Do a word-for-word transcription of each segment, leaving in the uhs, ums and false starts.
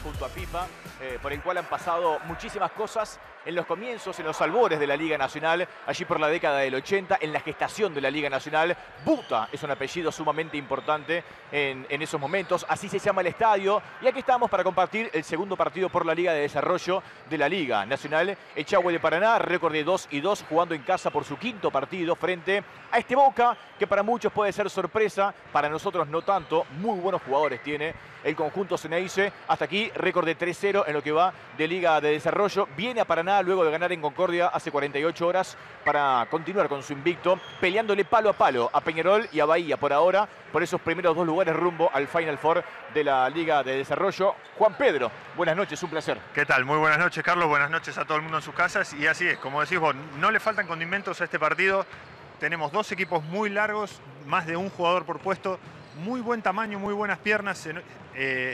junto a Pipa, eh, por el cual han pasado muchísimas cosas en los comienzos, en los albores de la Liga Nacional, allí por la década del ochenta, en la gestación de la Liga Nacional. Buta es un apellido sumamente importante en, en esos momentos, así se llama el estadio. Y aquí estamos para compartir el segundo partido por la Liga de Desarrollo de la Liga Nacional. Echagüe de Paraná, récord de dos y dos, jugando en casa por su quinto partido frente a este Boca, que para muchos puede ser sorpresa, para nosotros no tanto. Muy buenos jugadores tiene el conjunto Ceneice. Hasta aquí, récord de tres cero en lo que va de Liga de Desarrollo. Viene a Paraná luego de ganar en Concordia hace cuarenta y ocho horas para continuar con su invicto, peleándole palo a palo a Peñarol y a Bahía por ahora, por esos primeros dos lugares rumbo al Final Four de la Liga de Desarrollo. Juan Pedro, buenas noches, un placer. ¿Qué tal? Muy buenas noches, Carlos. Buenas noches a todo el mundo en sus casas. Y así es, como decís vos, no le faltan condimentos a este partido. Tenemos dos equipos muy largos, más de un jugador por puesto, muy buen tamaño, muy buenas piernas. Eh,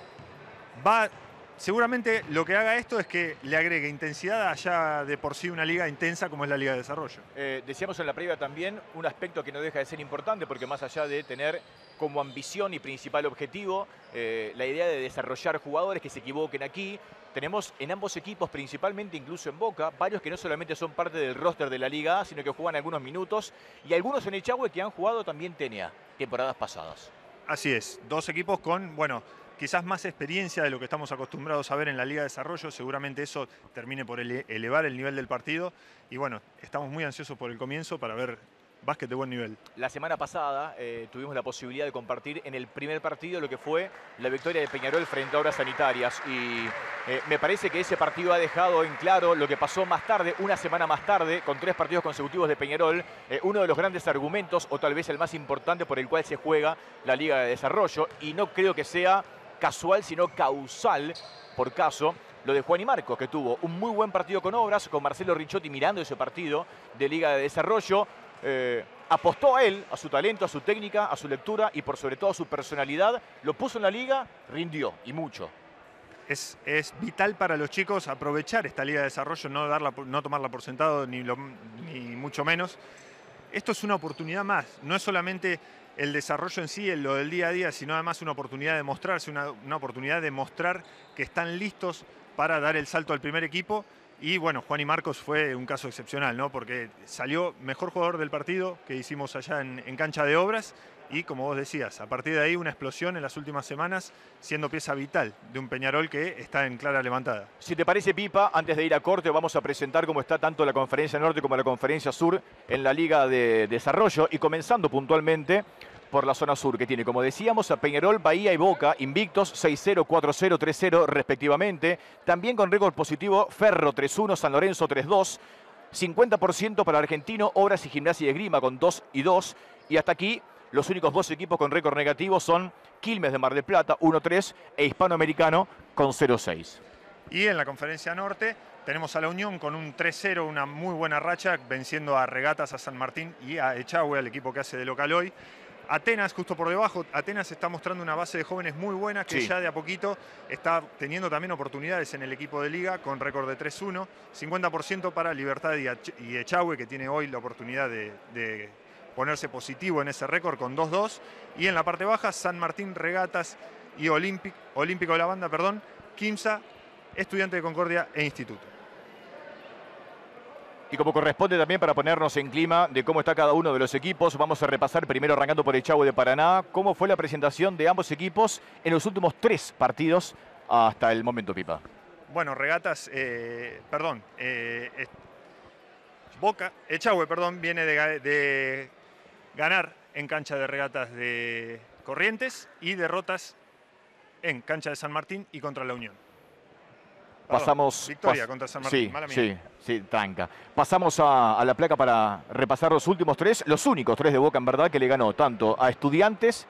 va, seguramente lo que haga esto es que le agregue intensidad a ya de por sí una liga intensa como es la Liga de Desarrollo. Eh, decíamos en la previa también un aspecto que no deja de ser importante, porque más allá de tener como ambición y principal objetivo eh, la idea de desarrollar jugadores que se equivoquen aquí, tenemos en ambos equipos, principalmente incluso en Boca, varios que no solamente son parte del roster de la Liga A, sino que juegan algunos minutos, y algunos en Echagüe que han jugado también T N A, temporadas pasadas. Así es, dos equipos con, bueno, quizás más experiencia de lo que estamos acostumbrados a ver en la Liga de Desarrollo. Seguramente eso termine por ele- elevar el nivel del partido. Y bueno, estamos muy ansiosos por el comienzo para ver básquet de buen nivel. La semana pasada eh, tuvimos la posibilidad de compartir en el primer partido lo que fue la victoria de Peñarol frente a Obras Sanitarias. Y eh, me parece que ese partido ha dejado en claro lo que pasó más tarde, una semana más tarde, con tres partidos consecutivos de Peñarol. Eh, uno de los grandes argumentos, o tal vez el más importante, por el cual se juega la Liga de Desarrollo. Y no creo que sea casual, sino causal, por caso, lo de Juan y Marcos, que tuvo un muy buen partido con Obras, con Marcelo Ricciotti mirando ese partido de Liga de Desarrollo. Eh, apostó a él, a su talento, a su técnica, a su lectura y por sobre todo a su personalidad. Lo puso en la liga, rindió, y mucho. Es, es vital para los chicos aprovechar esta Liga de Desarrollo, no, darla, no tomarla por sentado, ni, lo, ni mucho menos. Esto es una oportunidad más, no es solamente el desarrollo en sí, en lo del día a día, sino además una oportunidad de mostrarse, una, una oportunidad de mostrar que están listos para dar el salto al primer equipo. Y bueno, Juan y Marcos fue un caso excepcional, ¿no? Porque salió mejor jugador del partido que hicimos allá en, en cancha de Obras. Y como vos decías, a partir de ahí una explosión en las últimas semanas, siendo pieza vital de un Peñarol que está en clara levantada. Si te parece, Pipa, antes de ir a corte vamos a presentar cómo está tanto la Conferencia Norte como la Conferencia Sur en la Liga de Desarrollo. Y comenzando puntualmente por la zona sur, que tiene, como decíamos, a Peñarol, Bahía y Boca, invictos seis cero, cuatro cero, tres cero respectivamente. También con récord positivo, Ferro tres uno, San Lorenzo tres dos. cincuenta por ciento para Argentino, Obras y Gimnasia y Esgrima con dos y dos. Y hasta aquí los únicos dos equipos con récord negativo son Quilmes de Mar del Plata uno tres e Hispanoamericano con cero seis. Y en la Conferencia Norte tenemos a la Unión con un tres cero, una muy buena racha, venciendo a Regatas, a San Martín y a Echagüe, al equipo que hace de local hoy. Atenas justo por debajo. Atenas está mostrando una base de jóvenes muy buena que sí, ya de a poquito está teniendo también oportunidades en el equipo de liga con récord de tres uno. cincuenta por ciento para Libertad y Echagüe, que tiene hoy la oportunidad de, de ponerse positivo en ese récord con dos dos. Y en la parte baja, San Martín, Regatas y Olímpico, Olímpico de la Banda, perdón, Quimsa, Estudiante de Concordia e Instituto. Y como corresponde también para ponernos en clima de cómo está cada uno de los equipos, vamos a repasar primero arrancando por Echagüe de Paraná, cómo fue la presentación de ambos equipos en los últimos tres partidos hasta el momento, Pipa. Bueno, Regatas, eh, perdón, eh, eh, Boca, Echagüe, perdón, viene de, de ganar en cancha de Regatas de Corrientes y derrotas en cancha de San Martín y contra la Unión. Perdón, Pasamos, victoria pas contra San Martín, sí, mala mía. sí, sí, tranca. Pasamos a, a la placa para repasar los últimos tres, los únicos tres de Boca en verdad que le ganó tanto a Estudiantes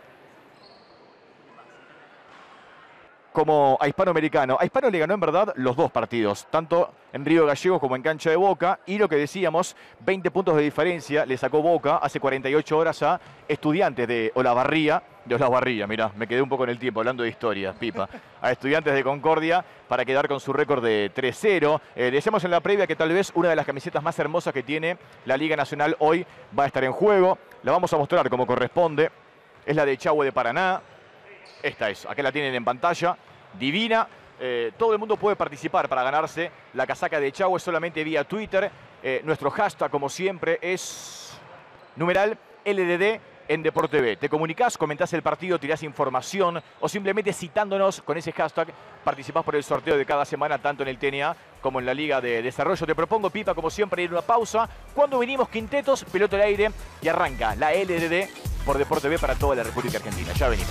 como a Hispanoamericano. A Hispano le ganó en verdad los dos partidos, tanto en Río Gallegos como en cancha de Boca. Y lo que decíamos, veinte puntos de diferencia le sacó Boca hace cuarenta y ocho horas a Estudiantes de Olavarría. De Olavarría, mirá, me quedé un poco en el tiempo hablando de historia, Pipa. A Estudiantes de Concordia para quedar con su récord de tres cero. Eh, decíamos en la previa que tal vez una de las camisetas más hermosas que tiene la Liga Nacional hoy va a estar en juego. La vamos a mostrar como corresponde. Es la de Echagüe de Paraná. Esta es, acá la tienen en pantalla. divina. Eh, todo el mundo puede participar para ganarse la casaca de Echagüe solamente vía Twitter. Eh, nuestro hashtag, como siempre, es numeral L D D en Deporte B. Te comunicás, comentás el partido, tirás información o simplemente citándonos con ese hashtag participás por el sorteo de cada semana, tanto en el T N A como en la Liga de Desarrollo. Te propongo, Pipa, como siempre, ir a una pausa. Cuando venimos, quintetos, pelota al aire y arranca la L D D por Deporte B para toda la República Argentina. Ya venimos.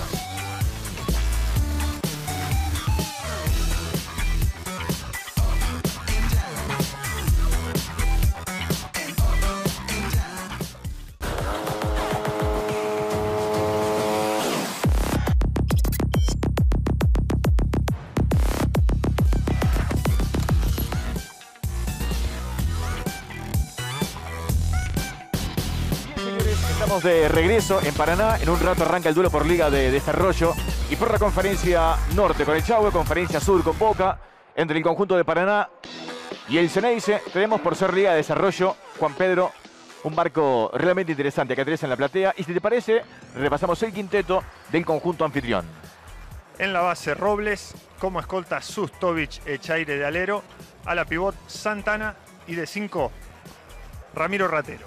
Estamos de regreso en Paraná. En un rato arranca el duelo por Liga de Desarrollo y por la Conferencia Norte con Echagüe, Conferencia Sur con Boca, entre el conjunto de Paraná y el Ceneice. Tenemos, por ser Liga de Desarrollo, Juan Pedro, un marco realmente interesante que tenés en la platea. Y si te parece, repasamos el quinteto del conjunto anfitrión. En la base, Robles, como escolta Sustovic, Echaire de alero, a la pivot Santana y de cinco, Ramiro Ratero.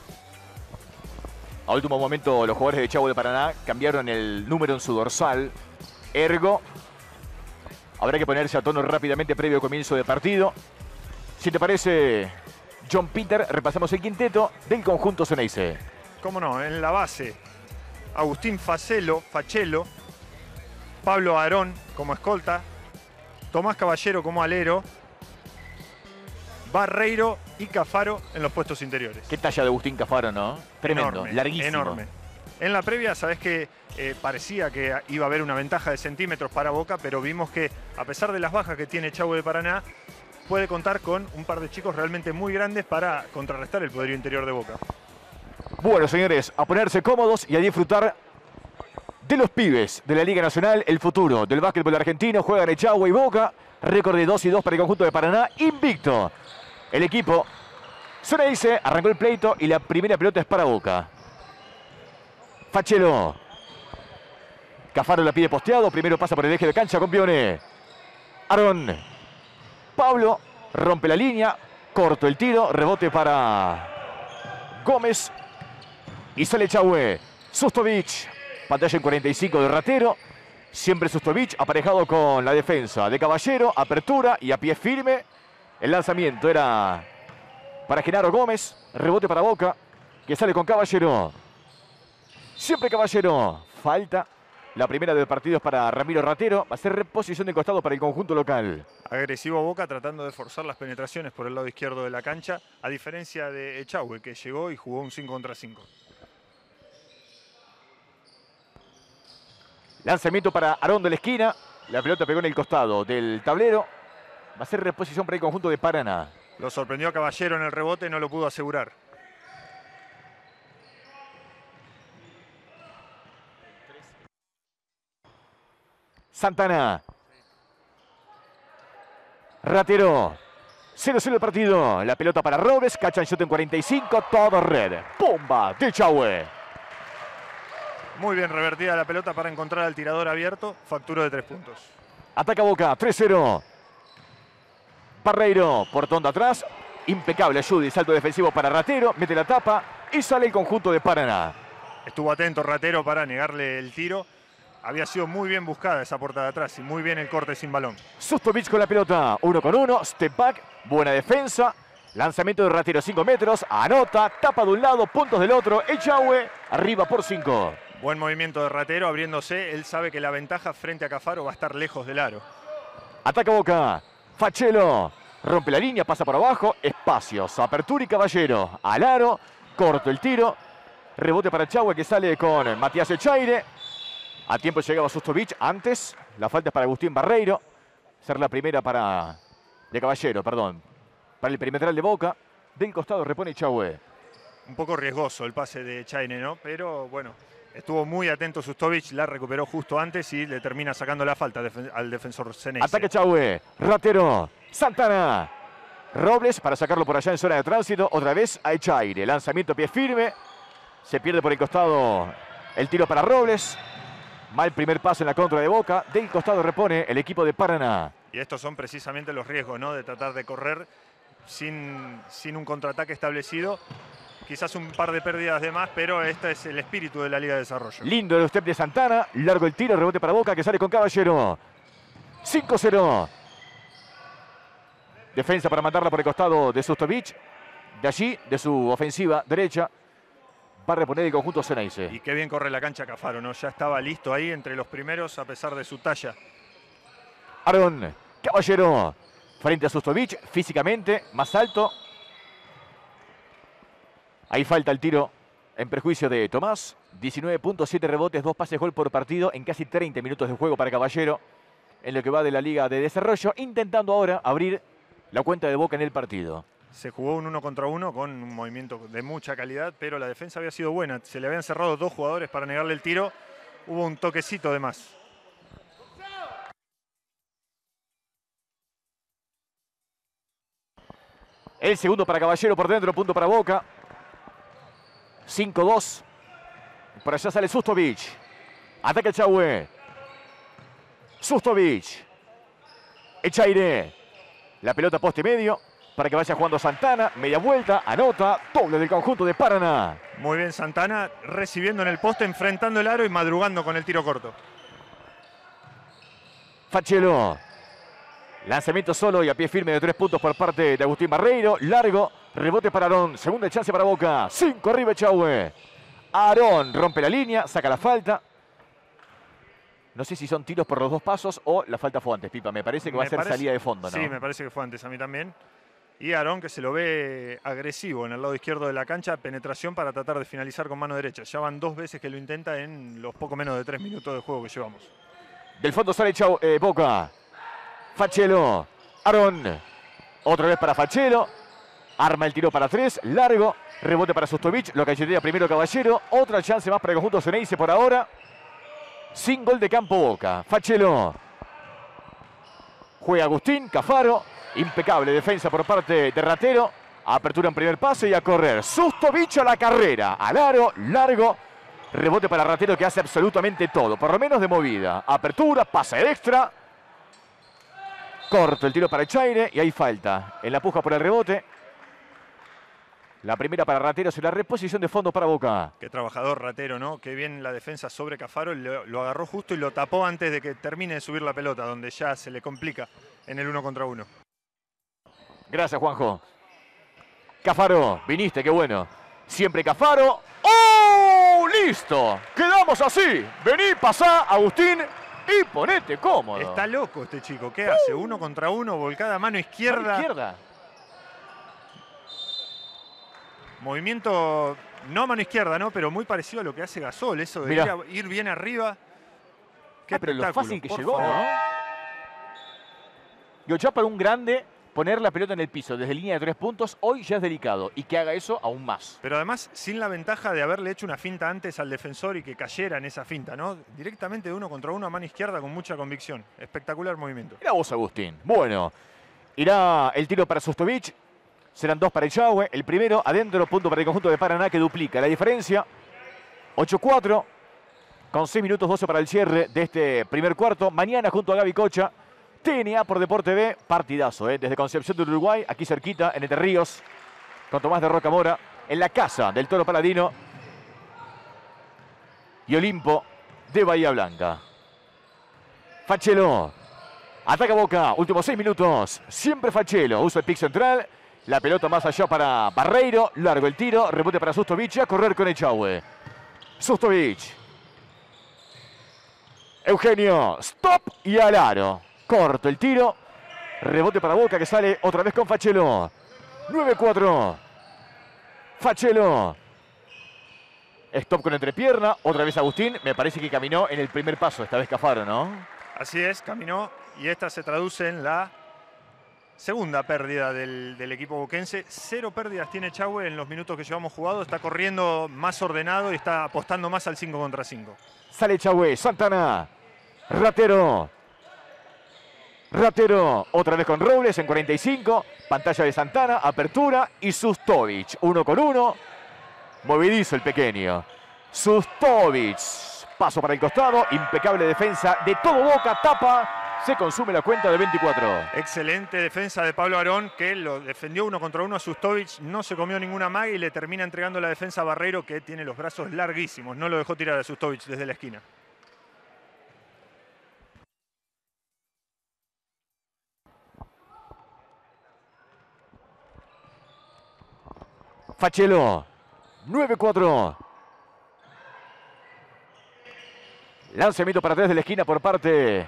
A último momento, los jugadores de Echagüe de Paraná cambiaron el número en su dorsal. Ergo, habrá que ponerse a tono rápidamente previo al comienzo del partido. Si te parece, John Peter, repasamos el quinteto del conjunto Ceneice. Cómo no, en la base, Agustín Facelo, Fachelo, Pablo Aarón como escolta, Tomás Caballero como alero, Barreiro y Cafaro en los puestos interiores. Qué talla de Agustín Cafaro, ¿no? Tremendo, enorme, larguísimo. Enorme. En la previa, sabés que eh, parecía que iba a haber una ventaja de centímetros para Boca, pero vimos que a pesar de las bajas que tiene Echagüe de Paraná, puede contar con un par de chicos realmente muy grandes para contrarrestar el poderío interior de Boca. Bueno, señores, a ponerse cómodos y a disfrutar de los pibes de la Liga Nacional, el futuro del básquetbol argentino. Juegan Echagüe y Boca, récord de dos y dos para el conjunto de Paraná, invicto. El equipo Ceneice arrancó el pleito y la primera pelota es para Boca. Fachelo. Cafaro la pide posteado, primero pasa por el eje de cancha con Pione. Aarón. Pablo rompe la línea, corto el tiro, rebote para Gómez. Y sale Echagüe. Sustovic. Pantalla en cuarenta y cinco de Ratero. Siempre Sustovic aparejado con la defensa de Caballero. Apertura y a pie firme. El lanzamiento era para Genaro Gómez. Rebote para Boca, que sale con Caballero. Siempre Caballero. Falta. La primera del partido es para Ramiro Ratero. Va a ser reposición de costado para el conjunto local. Agresivo Boca tratando de forzar las penetraciones por el lado izquierdo de la cancha. A diferencia de Echagüe, que llegó y jugó un cinco contra cinco. Lanzamiento para Aarón de la esquina. La pelota pegó en el costado del tablero. Va a ser reposición para el conjunto de Paraná. Lo sorprendió a Caballero en el rebote, no lo pudo asegurar. Santana. Ratero. cero cero el partido. La pelota para Robles. Cachan shot en cuarenta y cinco. Todo red. ¡Pumba! De Echagüe. Muy bien revertida la pelota para encontrar al tirador abierto. Facturó de tres puntos. Ataca Boca. tres cero. Barreiro, portón de atrás, impecable Judy, salto defensivo para Ratero, mete la tapa y sale el conjunto de Paraná. Estuvo atento Ratero para negarle el tiro. Había sido muy bien buscada esa puerta de atrás y muy bien el corte sin balón. Sustovic con la pelota, uno con uno, step back, buena defensa. Lanzamiento de Ratero, cinco metros, anota, tapa de un lado, puntos del otro. Echagüe arriba por cinco. Buen movimiento de Ratero abriéndose, él sabe que la ventaja frente a Cafaro va a estar lejos del aro. Ataca Boca. Fachelo, rompe la línea, pasa por abajo, espacios, apertura y Caballero, al aro, corto el tiro, rebote para Echagüe que sale con Matías Echaire, a tiempo llegaba Sustovic, antes, la falta es para Agustín Barreiro, ser la primera para, de Caballero, perdón, para el perimetral de Boca, del costado repone Echagüe. Un poco riesgoso el pase de Echaire, ¿no? Pero bueno, estuvo muy atento Sustovic, la recuperó justo antes y le termina sacando la falta al defensor Ceneice. Ataque Echagüe, Ratero, Santana, Robles para sacarlo por allá en zona de tránsito, otra vez a Echaire, lanzamiento pie firme, se pierde por el costado el tiro para Robles, Mal primer paso en la contra de Boca. Del costado repone el equipo de Paraná. Y estos son precisamente los riesgos, ¿no? De tratar de correr sin, sin un contraataque establecido. Quizás un par de pérdidas de más, pero este es el espíritu de la Liga de Desarrollo. Lindo el step de Santana. Largo el tiro, rebote para Boca que sale con Caballero. cinco cero. Defensa para mandarla por el costado de Sustovic. De allí, de su ofensiva derecha, va a reponer el conjunto Ceneice. Y qué bien corre la cancha Cafaro, ¿no? Ya estaba listo ahí entre los primeros a pesar de su talla. Aarón Caballero frente a Sustovic, físicamente más alto. Ahí falta el tiro en perjuicio de Tomás. diecinueve punto siete rebotes, dos pases gol por partido en casi treinta minutos de juego para Caballero en lo que va de la Liga de Desarrollo, intentando ahora abrir la cuenta de Boca en el partido. Se jugó un uno contra uno con un movimiento de mucha calidad, pero la defensa había sido buena. Se le habían cerrado dos jugadores para negarle el tiro. Hubo un toquecito de más. El segundo para Caballero por dentro, punto para Boca. cinco dos. Por allá sale Sustovic. Ataca Echagüe. Sustovic. Echaire. La pelota poste medio para que vaya jugando Santana. Media vuelta, anota. Doble del conjunto de Paraná. Muy bien Santana, recibiendo en el poste, enfrentando el aro y madrugando con el tiro corto. Fachelo. Lanzamiento solo y a pie firme de tres puntos por parte de Agustín Barreiro. Largo, rebote para Aarón. Segunda chance para Boca. Cinco arriba Echagüe. Aarón rompe la línea, saca la falta. No sé si son tiros por los dos pasos o la falta fue antes, Pipa. Me parece que va Me a ser parece, salida de fondo, ¿no? Sí, me parece que fue antes a mí también. Y Aarón, que se lo ve agresivo en el lado izquierdo de la cancha, penetración para tratar de finalizar con mano derecha. Ya van dos veces que lo intenta en los poco menos de tres minutos de juego que llevamos. Del fondo sale Chau, eh, Boca. Fachelo. Aarón. Otra vez para Fachelo. Arma el tiro para tres. Largo. Rebote para Sustovic. Lo cachetea primero Caballero. Otra chance más para el conjunto Ceneice por ahora. Sin gol de campo Boca. Fachelo. Juega Agustín. Cafaro. Impecable defensa por parte de Ratero. Apertura en primer pase y a correr. Sustovic a la carrera. Al aro. Largo. Rebote para Ratero que hace absolutamente todo. Por lo menos de movida. Apertura. Pase extra. Corto el tiro para Echaire y hay falta. En la puja por el rebote. La primera para Rateros y la reposición de fondo para Boca. Qué trabajador Ratero, ¿no? Qué bien la defensa sobre Cafaro. Lo, lo agarró justo y lo tapó antes de que termine de subir la pelota, donde ya se le complica en el uno contra uno. Gracias, Juanjo. Cafaro, viniste, qué bueno. Siempre Cafaro. ¡Oh! ¡Listo! Quedamos así. Vení, pasá, Agustín. Y ponete cómodo. Está loco este chico. ¿Qué hace? Uno contra uno, volcada mano izquierda. Mano izquierda. Movimiento, no mano izquierda, ¿no? Pero muy parecido a lo que hace Gasol. Eso de ir, a, ir bien arriba. Qué ah, pero lo fácil que llegó, favor. ¿No? Yo ya para un grande, poner la pelota en el piso desde línea de tres puntos, hoy ya es delicado. Y que haga eso aún más. Pero además, sin la ventaja de haberle hecho una finta antes al defensor y que cayera en esa finta, ¿no? Directamente de uno contra uno a mano izquierda con mucha convicción. Espectacular movimiento. Mira vos, Agustín. Bueno, irá el tiro para Sustovic. Serán dos para Echagüe. El primero adentro, punto para el conjunto de Paraná que duplica la diferencia. ocho cuatro. Con seis minutos doce para el cierre de este primer cuarto. Mañana junto a Gaby Cocha. T N A por Deporte B. Partidazo, ¿eh? Desde Concepción del Uruguay, aquí cerquita, en Entre Ríos. Con Tomás de Rocamora. En la casa del Toro Paladino. Y Olimpo de Bahía Blanca. Fachelo. Ataca Boca. Últimos seis minutos. Siempre Fachelo. Usa el pick central. La pelota más allá para Barreiro. Largo el tiro. Rebote para Sustovic. A correr con Echagüe. Sustovic. Eugenio. Stop y al aro. Corto el tiro. Rebote para Boca que sale otra vez con Fachelo. nueve cuatro. Fachelo. Stop con entrepierna. Otra vez Agustín. Me parece que caminó en el primer paso. Esta vez Cafaro, ¿no? Así es, caminó. Y esta se traduce en la segunda pérdida del, del equipo boquense. Cero pérdidas tiene Echagüe en los minutos que llevamos jugado. Está corriendo más ordenado y está apostando más al cinco contra cinco. Sale Echagüe. Santana. Ratero. Ratero. Otra vez con Robles en cuarenta y cinco. Pantalla de Santana. Apertura. Y Sustovic. Uno con uno. Movidizo el pequeño. Sustovic. Paso para el costado, impecable defensa de todo Boca, tapa. Se consume la cuenta de veinticuatro. Excelente defensa de Pablo Arón, que lo defendió uno contra uno a Sustovich, no se comió ninguna maga y le termina entregando la defensa a Barreiro, que tiene los brazos larguísimos. No lo dejó tirar a Sustovich desde la esquina. Fachelo, nueve cuatro. Lanzamiento para atrás de la esquina por parte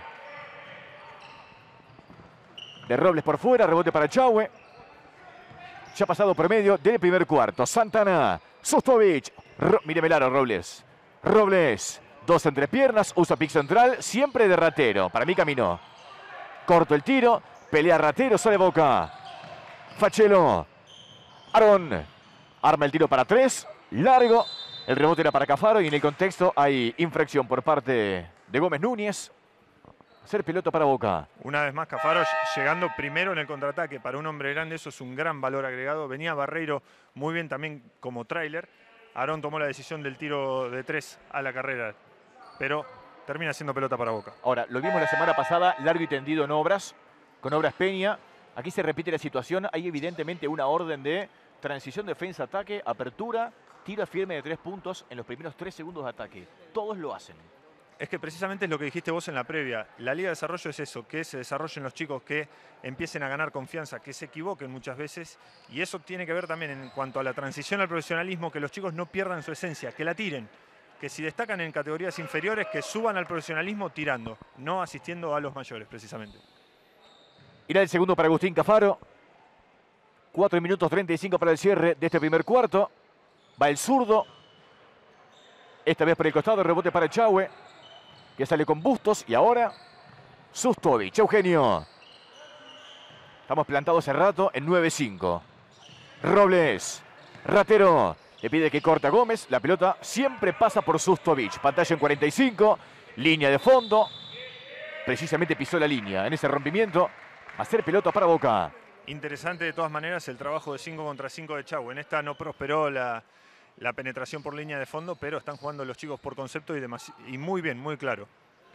de Robles por fuera, rebote para Chaue. Ya pasado por medio del primer cuarto. Santana, Sustovich. Ro Mire Melaro, Robles. Robles, dos entre piernas, usa pick central, siempre de Ratero. Para mí caminó. Corto el tiro, pelea Ratero, sale Boca. Fachelo. Arón. Arma el tiro para tres, largo. El rebote era para Cafaro y en el contexto hay infracción por parte de Gómez Núñez. Hacer pelota para Boca. Una vez más Cafaro llegando primero en el contraataque. Para un hombre grande eso es un gran valor agregado. Venía Barreiro muy bien también como tráiler. Arón tomó la decisión del tiro de tres a la carrera, pero termina siendo pelota para Boca. Ahora, lo vimos la semana pasada, largo y tendido en Obras, con Obras Peña. Aquí se repite la situación. Hay evidentemente una orden de transición, defensa, ataque, apertura, tira firme de tres puntos en los primeros tres segundos de ataque. Todos lo hacen. Es que precisamente es lo que dijiste vos en la previa. La Liga de Desarrollo es eso, que se desarrollen los chicos, que empiecen a ganar confianza, que se equivoquen muchas veces. Y eso tiene que ver también en cuanto a la transición al profesionalismo, que los chicos no pierdan su esencia, que la tiren. Que si destacan en categorías inferiores, que suban al profesionalismo tirando, no asistiendo a los mayores precisamente. Irá el segundo para Agustín Cafaro. cuatro minutos treinta y cinco para el cierre de este primer cuarto. Va el zurdo. Esta vez por el costado, rebote para Chaue, que sale con Bustos. Y ahora Sustovich. Eugenio. Estamos plantados hace rato en nueve cinco. Robles. Ratero. Le pide que corte a Gómez. La pelota siempre pasa por Sustovich. Pantalla en cuarenta y cinco. Línea de fondo. Precisamente pisó la línea en ese rompimiento. Hacer pelota para Boca. Interesante de todas maneras el trabajo de cinco contra cinco de Chaue. En esta no prosperó la, la penetración por línea de fondo, pero están jugando los chicos por concepto y, y muy bien, muy claro.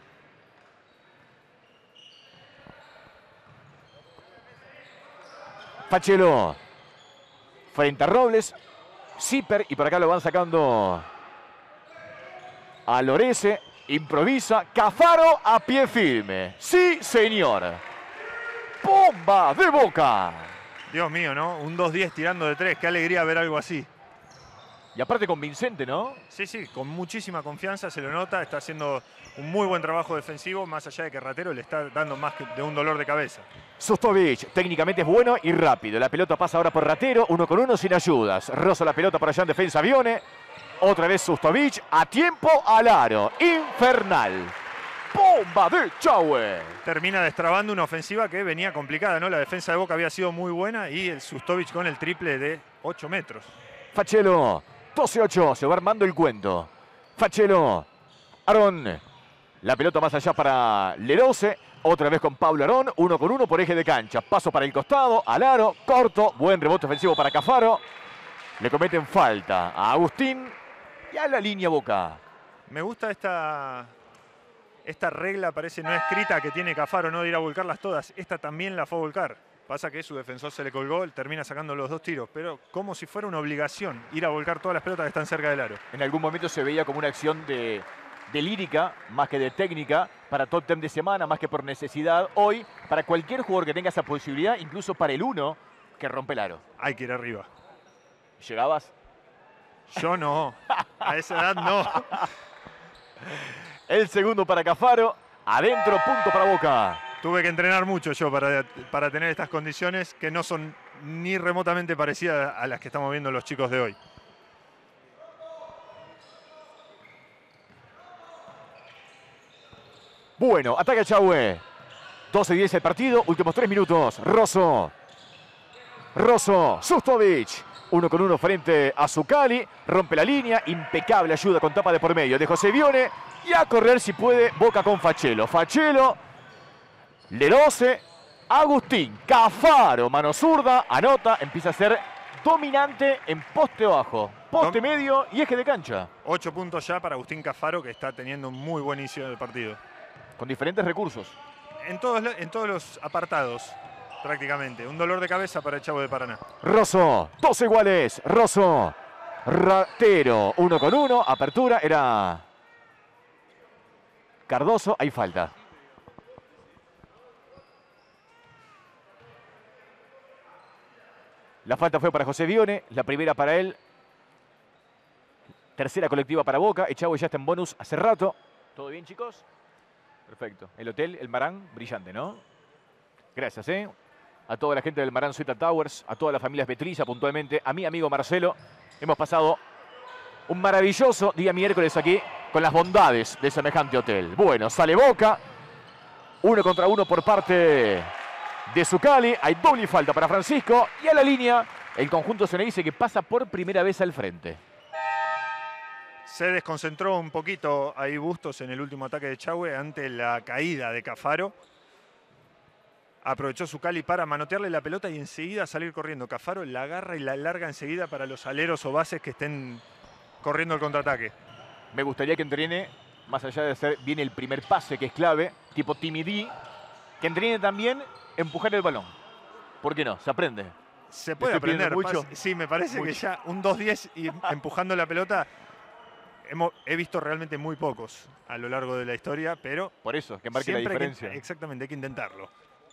Fachelo. Frente a Robles. Zipper. Y por acá lo van sacando a Lorese. Improvisa. Cafaro a pie firme. Sí, señor. ¡Bomba de Boca! Dios mío, ¿no? Un dos diez tirando de tres. Qué alegría ver algo así. Y aparte convincente, ¿no? Sí, sí, con muchísima confianza, se lo nota. Está haciendo un muy buen trabajo defensivo, más allá de que Ratero le está dando más que de un dolor de cabeza. Sustovich, técnicamente es bueno y rápido. La pelota pasa ahora por Ratero, uno con uno sin ayudas. Roza la pelota por allá en defensa, Vione. Otra vez Sustovich, a tiempo al aro. Infernal. ¡Bomba de Chaue! Termina destrabando una ofensiva que venía complicada, ¿no? La defensa de Boca había sido muy buena y el Sustovich con el triple de ocho metros. Fachelo, doce ocho, se va armando el cuento. Fachelo, Arón. La pelota más allá para Lerose. Otra vez con Pablo Arón, uno con uno por eje de cancha. Paso para el costado, al aro, corto. Buen rebote ofensivo para Cafaro. Le cometen falta a Agustín y a la línea Boca. Me gusta esta... Esta regla parece no escrita que tiene Cafaro, no de ir a volcarlas todas. Esta también la fue a volcar. Pasa que su defensor se le colgó, termina sacando los dos tiros. Pero como si fuera una obligación ir a volcar todas las pelotas que están cerca del aro. En algún momento se veía como una acción de, de lírica, más que de técnica, para top ten de semana, más que por necesidad. Hoy, para cualquier jugador que tenga esa posibilidad, incluso para el uno, que rompe el aro. Hay que ir arriba. ¿Llegabas? Yo no. A esa edad no. El segundo para Cafaro. Adentro, punto para Boca. Tuve que entrenar mucho yo para, para tener estas condiciones que no son ni remotamente parecidas a las que estamos viendo los chicos de hoy. Bueno, ataca Chaue. doce diez el partido, últimos tres minutos. Rosso. Rosso, Sustovich. Uno con uno frente a Zuccali. Rompe la línea. Impecable ayuda con tapa de por medio de José Vione. Y a correr si puede Boca con Fachelo. Fachelo. Lerose. Agustín. Cafaro. Mano zurda. Anota. Empieza a ser dominante en poste bajo, poste medio y eje de cancha. Ocho puntos ya para Agustín Cafaro, que está teniendo un muy buen inicio del partido. Con diferentes recursos. En todos, en todos los apartados, prácticamente. Un dolor de cabeza para el Chavo de Paraná. Rosso, dos iguales. Rosso, Ratero, uno con uno. Apertura, era Cardoso, hay falta. La falta fue para José Bione, la primera para él. Tercera colectiva para Boca. Echagüe ya está en bonus hace rato. ¿Todo bien, chicos? Perfecto. El hotel, el Marán, brillante, ¿no? Gracias, ¿eh? A toda la gente del Marán Suite Towers, a todas las familias Betriza, puntualmente, a mi amigo Marcelo. Hemos pasado un maravilloso día miércoles aquí con las bondades de semejante hotel. Bueno, sale Boca. Uno contra uno por parte de Zuccali. Hay doble falta para Francisco. Y a la línea, el conjunto Ceneice que pasa por primera vez al frente. Se desconcentró un poquito ahí Bustos en el último ataque de Echagüe ante la caída de Cafaro. Aprovechó Zuccali para manotearle la pelota y enseguida salir corriendo. Cafaro la agarra y la larga enseguida para los aleros o bases que estén corriendo el contraataque. Me gustaría que entrene, más allá de hacer bien el primer pase, que es clave, tipo Timidí, que entrene también empujar el balón. ¿Por qué no? Se aprende. Se puede aprender mucho. Sí, me parece mucho. que ya un dos diez y empujando la pelota hemos, he visto realmente muy pocos a lo largo de la historia, pero por eso, que marque la diferencia. Que, exactamente, hay que intentarlo.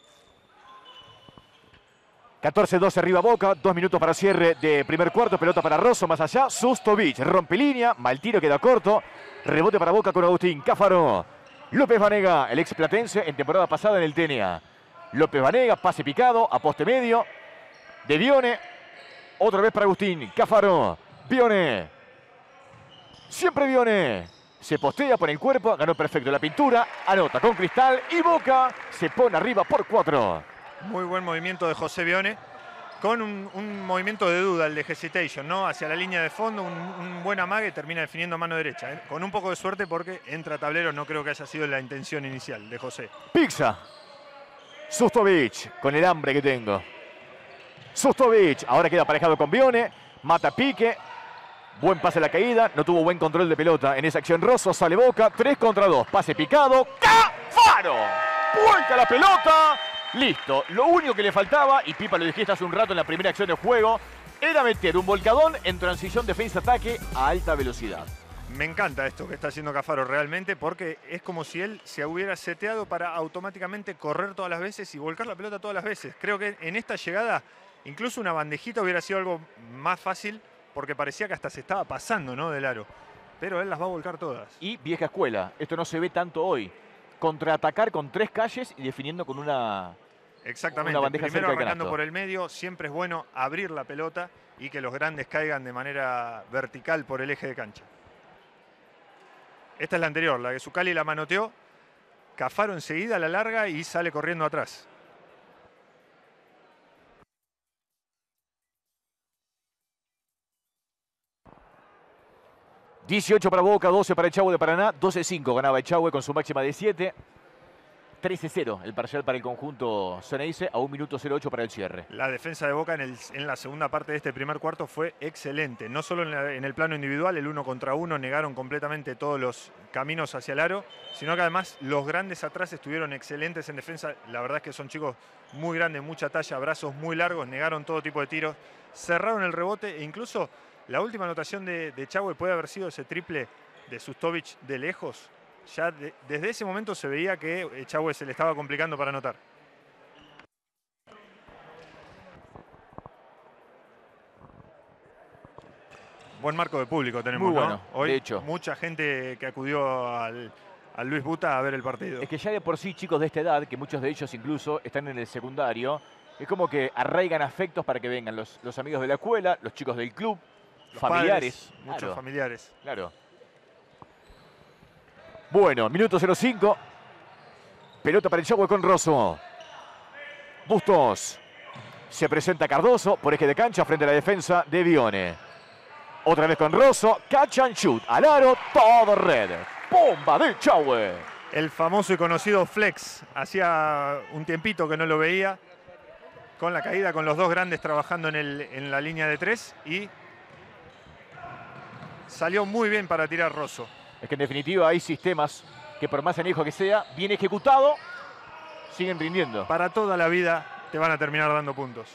catorce doce arriba Boca, dos minutos para cierre de primer cuarto, pelota para Rosso, más allá, Sustovic, rompe línea, mal tiro, queda corto, rebote para Boca con Agustín Cafaro. López Vanega, el ex platense en temporada pasada en el T N A. López Vanega, pase picado, a poste medio, de Bione, otra vez para Agustín Cafaro, Bione, siempre Bione, se postea, pone el cuerpo, ganó perfecto la pintura, anota con Cristal y Boca se pone arriba por cuatro. Muy buen movimiento de José Bione, con un, un movimiento de duda, el de hesitation, ¿no? Hacia la línea de fondo, un, un buen amague, termina definiendo a mano derecha, ¿eh? Con un poco de suerte porque entra a tablero, no creo que haya sido la intención inicial de José. Pizza. Sustovic, con el hambre que tengo. Sustovic, ahora queda aparejado con Bione, mata pique, buen pase a la caída, no tuvo buen control de pelota en esa acción. Rosso, sale Boca, tres contra dos, pase picado, Cafaro, vuelca la pelota. Listo, lo único que le faltaba, y Pipa lo dijiste hace un rato en la primera acción de juego, era meter un volcadón en transición defensa-ataque a alta velocidad. Me encanta esto que está haciendo Cafaro realmente, porque es como si él se hubiera seteado para automáticamente correr todas las veces y volcar la pelota todas las veces. Creo que en esta llegada incluso una bandejita hubiera sido algo más fácil, porque parecía que hasta se estaba pasando, ¿no?, del aro. Pero él las va a volcar todas. Y vieja escuela, esto no se ve tanto hoy. Contraatacar con tres calles y definiendo con una... Exactamente, una primero arrancando por el medio, siempre es bueno abrir la pelota y que los grandes caigan de manera vertical por el eje de cancha. Esta es la anterior, la que Zuccali la manoteó, Cafaro enseguida la larga y sale corriendo atrás. dieciocho para Boca, doce para Echagüe de Paraná, doce cinco ganaba Echagüe con su máxima de siete. trece cero el parcial para el conjunto Ceneice, a un minuto cero ocho para el cierre. La defensa de Boca en, el, en la segunda parte de este primer cuarto fue excelente. No solo en, la, en el plano individual, el uno contra uno, negaron completamente todos los caminos hacia el aro, sino que además los grandes atrás estuvieron excelentes en defensa. La verdad es que son chicos muy grandes, mucha talla, brazos muy largos, negaron todo tipo de tiros, cerraron el rebote e incluso la última anotación de, de Echagüe puede haber sido ese triple de Sustovic de lejos. Ya de, desde ese momento se veía que Echagüe se le estaba complicando para anotar. Buen marco de público tenemos, Muy bueno, ¿no? Hoy de hecho. Mucha gente que acudió al, al Luis Buta a ver el partido. Es que ya de por sí chicos de esta edad, que muchos de ellos incluso están en el secundario, es como que arraigan afectos para que vengan los, los amigos de la escuela, los chicos del club, Los familiares. padres, muchos Claro, familiares. claro. Bueno, minuto cero cinco. Pelota para Echagüe con Rosso. Bustos. Se presenta Cardoso por eje de cancha frente a la defensa de Bione. Otra vez con Rosso. Catch and shoot. Al aro. Todo red. Bomba de Echagüe. El famoso y conocido flex. Hacía un tiempito que no lo veía. con la caída, con los dos grandes trabajando en, el, en la línea de tres. Y salió muy bien para tirar Rosso. Es que en definitiva hay sistemas que por más añejo que sea, bien ejecutado, siguen rindiendo. Para toda la vida te van a terminar dando puntos.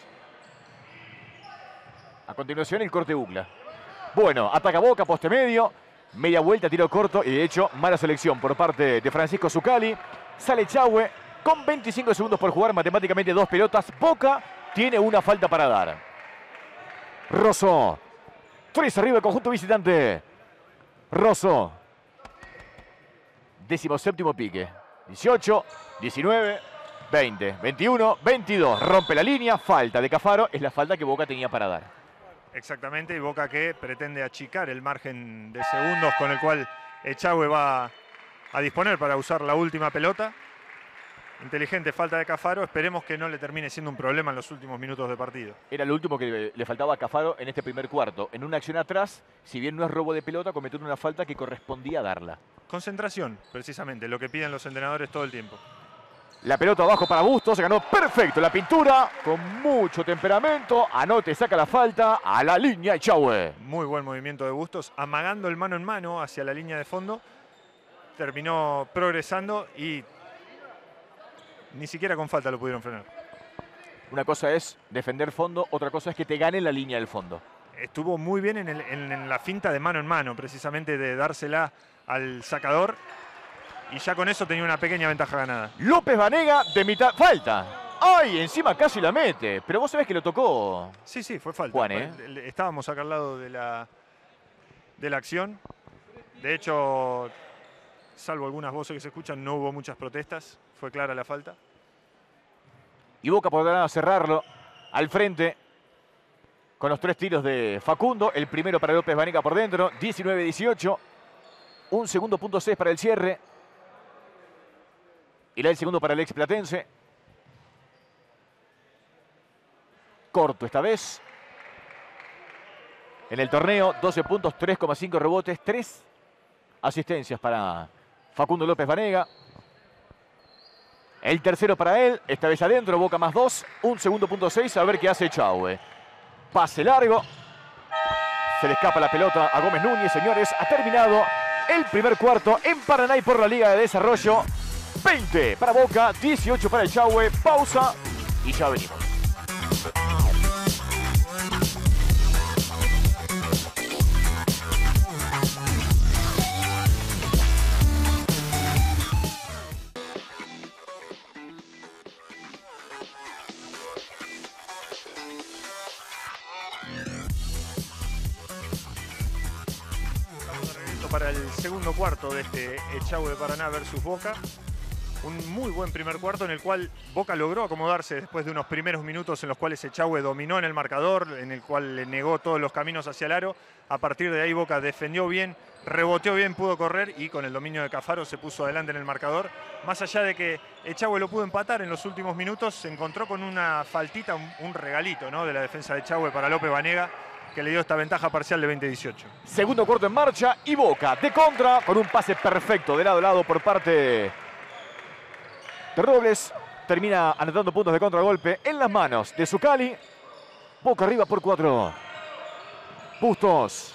A continuación el corte bucla. Bueno, ataca Boca, poste medio, media vuelta, tiro corto y de hecho mala selección por parte de Francisco Zuccali. Sale Echagüe con veinticinco segundos por jugar, matemáticamente dos pelotas. Boca tiene una falta para dar. Rosso. Tres arriba el conjunto visitante. Rosso. Décimo séptimo pique. dieciocho, diecinueve, veinte, veintiuno, veintidós. Rompe la línea, falta de Cafaro. Es la falta que Boca tenía para dar. Exactamente, y Boca que pretende achicar el margen de segundos con el cual Echagüe va a disponer para usar la última pelota. Inteligente falta de Cafaro, esperemos que no le termine siendo un problema en los últimos minutos de partido. Era lo último que le faltaba a Cafaro en este primer cuarto. En una acción atrás, si bien no es robo de pelota, cometió una falta que correspondía darla. Concentración, precisamente, lo que piden los entrenadores todo el tiempo. La pelota abajo para Bustos, se ganó perfecto la pintura, con mucho temperamento. Anote, saca la falta a la línea Echagüe. Muy buen movimiento de Bustos, amagando el mano en mano hacia la línea de fondo. Terminó progresando y ni siquiera con falta lo pudieron frenar. Una cosa es defender fondo, otra cosa es que te gane la línea del fondo. Estuvo muy bien en, el, en, en la finta de mano en mano, precisamente de dársela al sacador. Y ya con eso tenía una pequeña ventaja ganada. López Banega de mitad. ¡Falta! ¡Ay! Encima casi la mete. Pero vos sabés que lo tocó. Sí, sí, fue falta. Juan, ¿eh? Estábamos acá al lado de la, de la acción. De hecho, salvo algunas voces que se escuchan, no hubo muchas protestas. Fue clara la falta. Y Boca podrá cerrarlo al frente con los tres tiros de Facundo. El primero para López Banega por dentro. diecinueve dieciocho. Un segundo punto seis para el cierre. Y el segundo para el ex platense. Corto esta vez. En el torneo, doce puntos, tres coma cinco rebotes, tres asistencias para Facundo López Banega. El tercero para él, esta vez adentro, Boca más dos, un segundo punto seis, a ver qué hace Echagüe. Pase largo. Se le escapa la pelota a Gómez Núñez, señores. Ha terminado el primer cuarto en Paraná y por la Liga de Desarrollo. veinte para Boca, dieciocho para Echagüe. Pausa y ya venimos. Para el segundo cuarto de este Echagüe de Paraná versus Boca. Un muy buen primer cuarto en el cual Boca logró acomodarse después de unos primeros minutos en los cuales Echagüe dominó en el marcador, en el cual le negó todos los caminos hacia el aro. A partir de ahí Boca defendió bien, reboteó bien, pudo correr y con el dominio de Cafaro se puso adelante en el marcador. Más allá de que Echagüe lo pudo empatar en los últimos minutos, se encontró con una faltita, un, un regalito, ¿no?, de la defensa de Echagüe para López Banega, que le dio esta ventaja parcial de veinte dieciocho. Segundo cuarto en marcha y Boca de contra con un pase perfecto de lado a lado por parte de Robles. Termina anotando puntos de contragolpe en las manos de Zuccali. Boca arriba por cuatro. Bustos.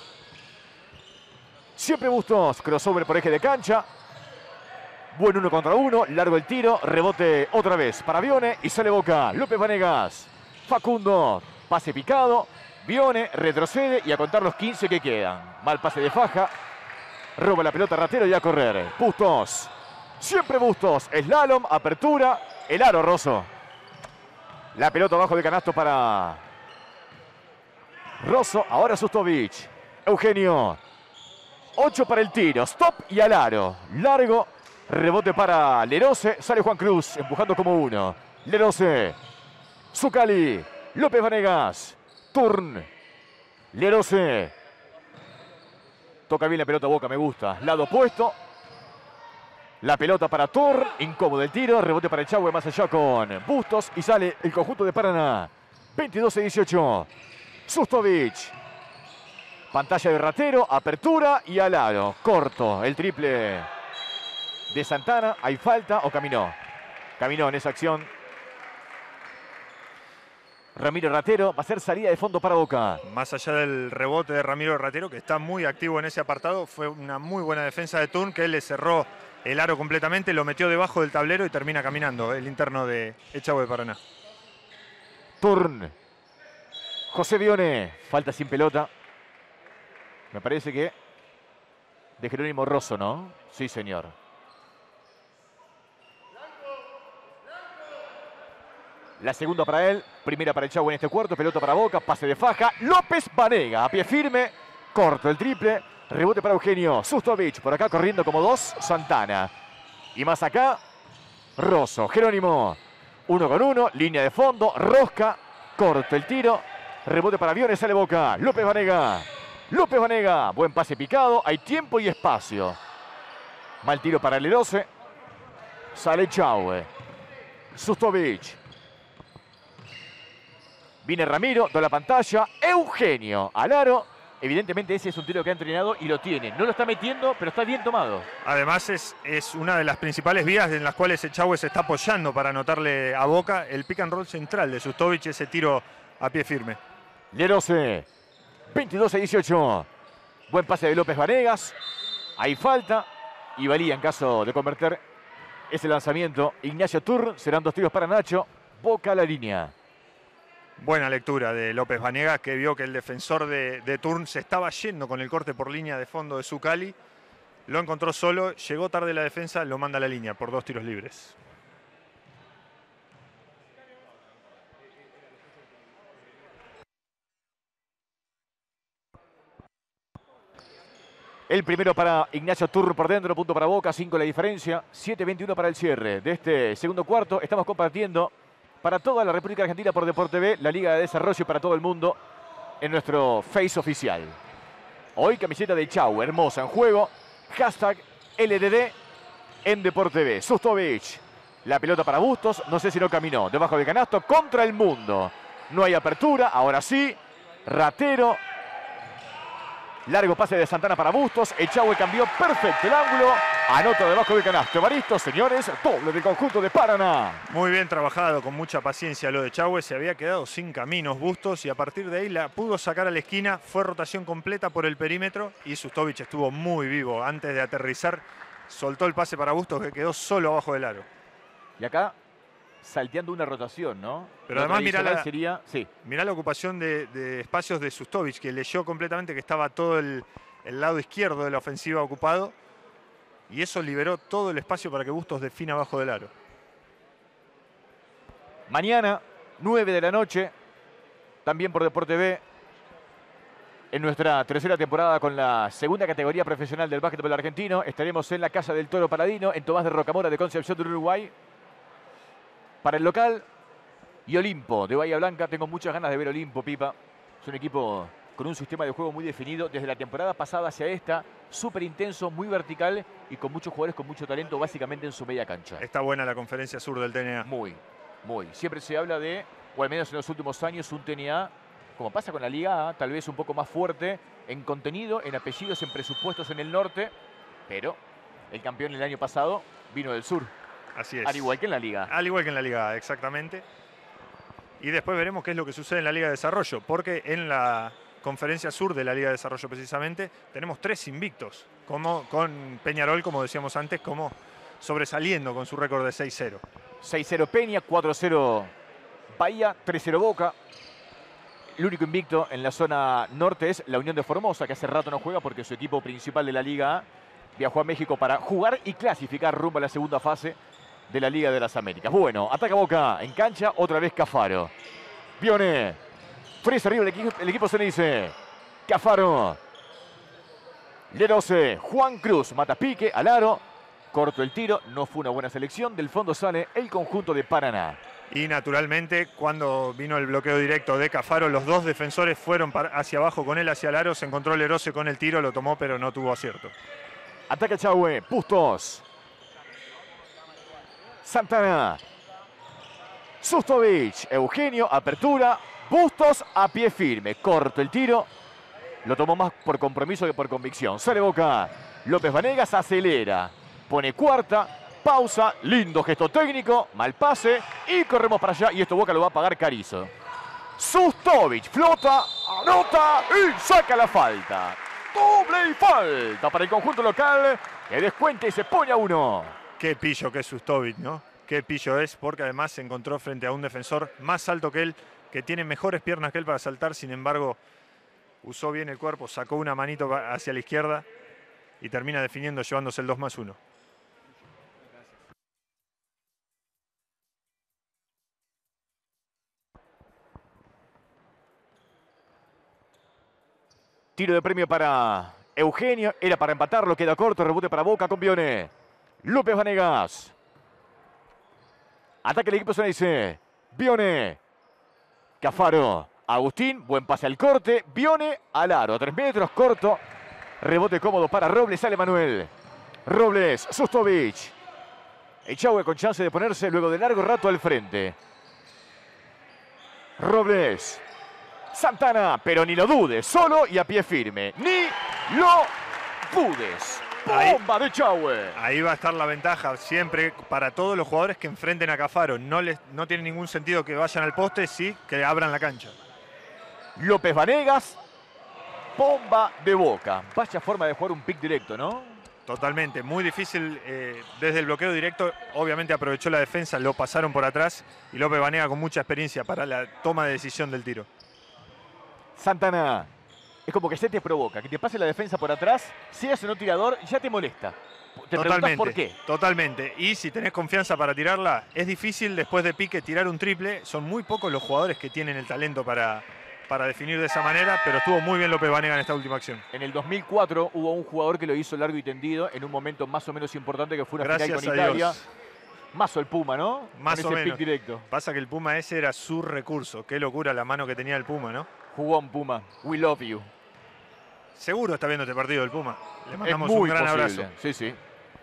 Siempre Bustos. Crossover por eje de cancha. Buen uno contra uno. Largo el tiro. Rebote otra vez para Bione y sale Boca. López Vanegas. Facundo. Pase picado. Bione retrocede y a contar los quince que quedan. Mal pase de Faja. Roba la pelota Ratero y a correr. Bustos. Siempre Bustos. Slalom, apertura. El aro, Rosso. La pelota abajo del canasto para Rosso. Ahora Sustovic. Eugenio. ocho para el tiro. Stop y al aro. Largo. Rebote para Lerose. Sale Juan Cruz empujando como uno. Lerose. Zuccali. López Vanegas. Turn. Lerose. Toca bien la pelota Boca, me gusta. Lado opuesto. La pelota para Turn. Incómodo el tiro. Rebote para Echagüe más allá con Bustos. Y sale el conjunto de Paraná. veintidós a dieciocho. Sustovic. Pantalla de Ratero. Apertura y al aro. Corto. El triple de Santana. ¿Hay falta o caminó? Caminó en esa acción. Ramiro Ratero, va a ser salida de fondo para Boca. Más allá del rebote de Ramiro Ratero, que está muy activo en ese apartado, fue una muy buena defensa de Thurn, que él le cerró el aro completamente, lo metió debajo del tablero y termina caminando el interno de Echagüe de Paraná. Thurn. José Bione, falta sin pelota. Me parece que de Jerónimo Rosso, ¿no? Sí, señor. La segunda para él, primera para Echagüe en este cuarto, pelota para Boca, pase de faja. López Vanega, a pie firme, corto el triple, rebote para Eugenio Sustovich, por acá corriendo como dos, Santana. Y más acá, Rosso, Jerónimo, uno con uno, línea de fondo, rosca, corto el tiro, rebote para Bione, sale Boca, López Vanega, López Vanega, buen pase picado, hay tiempo y espacio. Mal tiro para Lerose, sale Echagüe, Sustovich. Viene Ramiro, da la pantalla, Eugenio al aro. Evidentemente ese es un tiro que ha entrenado y lo tiene. No lo está metiendo, pero está bien tomado. Además es, es una de las principales vías en las cuales Echagüe se está apoyando para anotarle a Boca el pick and roll central de Sustovich, ese tiro a pie firme. Lerose, veintidós a dieciocho. Buen pase de López Vanegas. Hay falta y valía en caso de convertir ese lanzamiento. Ignacio Thurn, serán dos tiros para Nacho. Boca a la línea. Buena lectura de López Vanegas, que vio que el defensor de, de Thurn se estaba yendo con el corte por línea de fondo de Zuccali. Lo encontró solo, llegó tarde la defensa, lo manda a la línea por dos tiros libres. El primero para Ignacio Thurn por dentro, punto para Boca, cinco la diferencia, siete veintiuno para el cierre de este segundo cuarto. Estamos compartiendo para toda la República Argentina por Deporte B, la Liga de Desarrollo para todo el mundo en nuestro Face oficial. Hoy camiseta de Echagüe, hermosa en juego. Hashtag L D D en Deporte B. Sustovich, la pelota para Bustos, no sé si no caminó, debajo del canasto, contra el mundo. No hay apertura, ahora sí. Ratero. Largo pase de Santana para Bustos. Echagüe cambió perfecto el ángulo. Anota debajo del canasto. Evaristo, señores, doble del conjunto de Paraná. Muy bien trabajado, con mucha paciencia lo de Echagüe. Se había quedado sin caminos Bustos y a partir de ahí la pudo sacar a la esquina. Fue rotación completa por el perímetro y Sustovich estuvo muy vivo. Antes de aterrizar, soltó el pase para Bustos, que quedó solo abajo del aro. Y acá, salteando una rotación, ¿no? Pero además mirá la, sería, sí. mirá la ocupación de, de espacios de Sustovich, que leyó completamente que estaba todo el, el lado izquierdo de la ofensiva ocupado. Y eso liberó todo el espacio para que Bustos defina abajo del aro. Mañana, nueve de la noche, también por Deporte B, en nuestra tercera temporada con la segunda categoría profesional del básquetbol argentino, estaremos en la Casa del Toro Paladino, en Tomás de Rocamora de Concepción del Uruguay. Para el local y Olimpo de Bahía Blanca. Tengo muchas ganas de ver Olimpo, Pipa. Es un equipo con un sistema de juego muy definido desde la temporada pasada hacia esta. Súper intenso, muy vertical y con muchos jugadores con mucho talento básicamente en su media cancha. Está buena la conferencia sur del T N A. Muy, muy. Siempre se habla de, o al menos en los últimos años, un T N A, como pasa con la Liga A, tal vez un poco más fuerte en contenido, en apellidos, en presupuestos en el norte. Pero el campeón el año pasado vino del sur. Así es. Al igual que en la Liga. Al igual que en la Liga A, exactamente. Y después veremos qué es lo que sucede en la Liga de Desarrollo, porque en la conferencia sur de la Liga de Desarrollo precisamente tenemos tres invictos, como con Peñarol, como decíamos antes, como sobresaliendo con su récord de seis cero. seis cero Peña, cuatro cero Bahía, tres cero Boca. El único invicto en la zona norte es la Unión de Formosa, que hace rato no juega porque su equipo principal de la Liga A viajó a México para jugar y clasificar rumbo a la segunda fase de la Liga de las Américas. Bueno, ataca Boca en cancha, otra vez Cafaro. Bione, fresa arriba el equipo, el equipo se le dice. Cafaro. Lerose, Juan Cruz, mata pique al aro. Corto el tiro, no fue una buena selección. Del fondo sale el conjunto de Paraná. Y naturalmente, cuando vino el bloqueo directo de Cafaro, los dos defensores fueron hacia abajo con él, hacia el aro. Se encontró Lerose con el tiro, lo tomó, pero no tuvo acierto. Ataca Echagüe, Bustos. Santana. Sustovich, Eugenio, apertura. Bustos a pie firme. Corto el tiro. Lo tomó más por compromiso que por convicción. Sale Boca. López Vanegas acelera. Pone cuarta. Pausa. Lindo gesto técnico. Mal pase. Y corremos para allá. Y esto Boca lo va a pagar carizo. Sustovic flota, anota y saca la falta. Doble y falta para el conjunto local, que descuenta y se pone a uno. Qué pillo que es Sustovic, ¿no? Qué pillo es, porque además se encontró frente a un defensor más alto que él, que tiene mejores piernas que él para saltar. Sin embargo, usó bien el cuerpo, sacó una manito hacia la izquierda y termina definiendo, llevándose el dos más uno. Tiro de premio para Eugenio. Era para empatarlo. Queda corto. Rebote para Boca con Bione. López Vanegas. Ataque el equipo Ceneice. Bione. Cafaro. Agustín. Buen pase al corte. Bione al aro. A tres metros. Corto. Rebote cómodo para Robles. Sale Manuel. Robles. Sustovic. Echagüe con chance de ponerse luego de largo rato al frente. Robles. Santana, pero ni lo dudes, solo y a pie firme. Ni lo dudes. Bomba ahí, de Echagüe. Ahí va a estar la ventaja siempre para todos los jugadores que enfrenten a Cafaro. No, les, no tiene ningún sentido que vayan al poste, sí que abran la cancha. López Vanegas. Bomba de Boca. Vaya forma de jugar un pick directo, ¿no? Totalmente, muy difícil eh, desde el bloqueo directo. Obviamente aprovechó la defensa, lo pasaron por atrás. Y López Vanegas con mucha experiencia para la toma de decisión del tiro. Santana, es como que se te provoca, que te pase la defensa por atrás, seas o no tirador, ya te molesta. Te preguntas por qué. Totalmente. Y si tenés confianza para tirarla, es difícil después de pique tirar un triple. Son muy pocos los jugadores que tienen el talento para, para definir de esa manera, pero estuvo muy bien López Vanegas en esta última acción. En el dos mil cuatro hubo un jugador que lo hizo largo y tendido en un momento más o menos importante, que fue una Gracias final con a Italia. Dios. Mazo el Puma, ¿no? Más con o ese menos. Pick directo. Pasa que el Puma ese era su recurso. Qué locura la mano que tenía el Puma, ¿no? Jugón Puma. We love you. Seguro está viendo este partido el Puma. Le mandamos es muy un gran posible. abrazo. Sí, sí.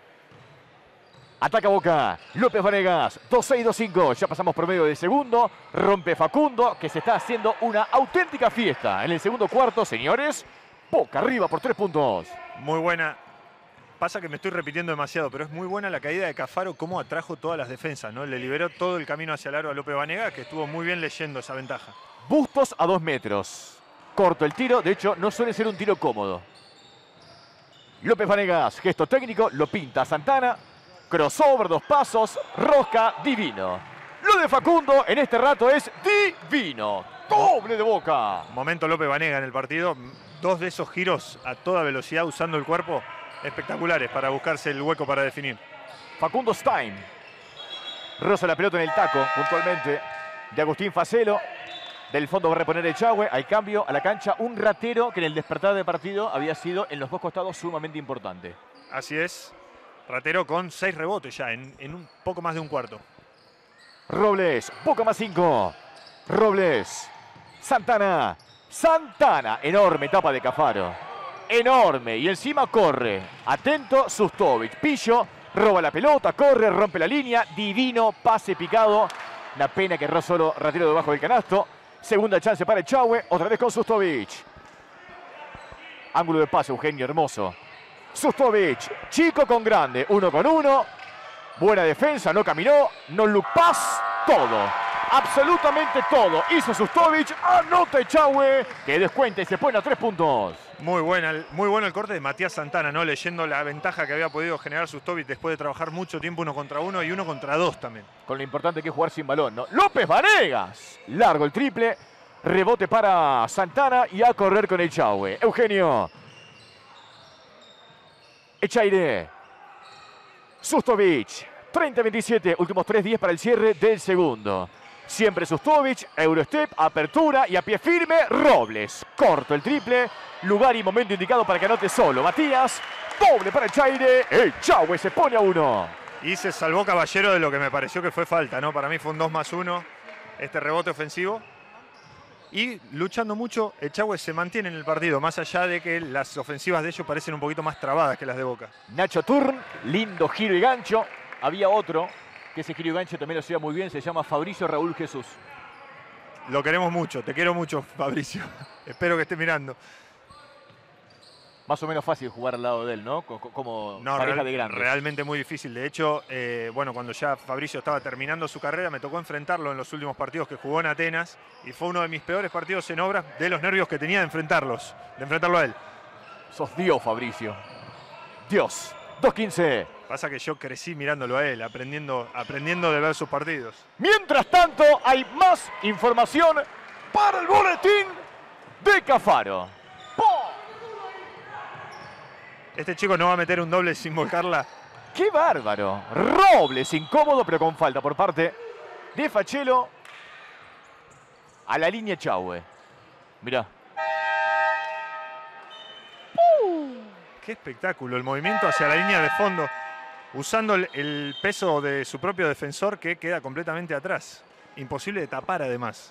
Ataca Boca. López Vanegas. dos seis, dos cinco. Ya pasamos promedio de segundo. Rompe Facundo, que se está haciendo una auténtica fiesta. En el segundo cuarto, señores. Boca arriba por tres puntos. Muy buena. Pasa que me estoy repitiendo demasiado, pero es muy buena la caída de Cafaro, cómo atrajo todas las defensas, ¿no? Le liberó todo el camino hacia el aro a López Vanegas, que estuvo muy bien leyendo esa ventaja. Bustos a dos metros. Corto el tiro, de hecho no suele ser un tiro cómodo. López Vanegas, gesto técnico, lo pinta Santana. Crossover, dos pasos, rosca, divino. Lo de Facundo en este rato es divino. Doble de Boca. Momento López Vanegas en el partido. Dos de esos giros a toda velocidad usando el cuerpo espectaculares para buscarse el hueco para definir. Facundo Stein. Roza la pelota en el taco, puntualmente, de Agustín Facelo. Del fondo va a reponer Echagüe. Al cambio a la cancha un ratero que en el despertar de partido había sido en los dos costados sumamente importante. Así es. Ratero con seis rebotes ya en, en un poco más de un cuarto. Robles, Boca más cinco. Robles, Santana, Santana. Enorme etapa de Cafaro. Enorme. Y encima corre. Atento Sustovic. Pillo, roba la pelota, corre, rompe la línea. Divino pase picado. Una pena que erró solo Ratero debajo del canasto. Segunda chance para Echagüe. Otra vez con Sustovic. Ángulo de pase, Eugenio, hermoso. Sustovic, chico con grande, uno con uno. Buena defensa, no caminó, no look pass, todo. Absolutamente todo. Hizo Sustovic, anota Echagüe, que descuenta y se pone a tres puntos. Muy, buena, muy bueno el corte de Matías Santana, ¿no? Leyendo la ventaja que había podido generar Sustovic después de trabajar mucho tiempo uno contra uno y uno contra dos también. Con lo importante que es jugar sin balón, ¿no? López Vanegas, largo el triple, rebote para Santana y a correr con Echagüe. Eugenio. Echaire. Sustovic. treinta veintisiete. Últimos tres diez para el cierre del segundo. Siempre Sustovic. Eurostep. Apertura y a pie firme. Robles. Corto el triple. Lugar y momento indicado para que anote solo. Matías. Doble para Echaire. Echagüe se pone a uno. Y se salvó Caballero de lo que me pareció que fue falta, ¿no? Para mí fue un dos más uno. Este rebote ofensivo. Y luchando mucho, Echagüe se mantiene en el partido, más allá de que las ofensivas de ellos parecen un poquito más trabadas que las de Boca. Nacho Turn, lindo giro y gancho. Había otro que ese giro y gancho también lo hacía muy bien, se llama Fabricio Raúl Jesús. Lo queremos mucho, te quiero mucho, Fabricio. Espero que esté mirando. Más o menos fácil jugar al lado de él, ¿no? Como no, pareja real, de grandes. Realmente muy difícil. De hecho, eh, bueno, cuando ya Fabricio estaba terminando su carrera, me tocó enfrentarlo en los últimos partidos que jugó en Atenas. Y fue uno de mis peores partidos en obras de los nervios que tenía de enfrentarlos, de enfrentarlo a él. Sos Dios, Fabricio. Dios. dos quince. Pasa que yo crecí mirándolo a él, aprendiendo, aprendiendo de ver sus partidos. Mientras tanto, hay más información para el boletín de Cafaro. ¡Pum! Este chico no va a meter un doble sin volcarla. ¡Qué bárbaro! Robles, incómodo, pero con falta por parte de Fachelo. A la línea Echagüe. Mirá. Uh, ¡Qué espectáculo! El movimiento hacia la línea de fondo, usando el, el peso de su propio defensor que queda completamente atrás. Imposible de tapar, además.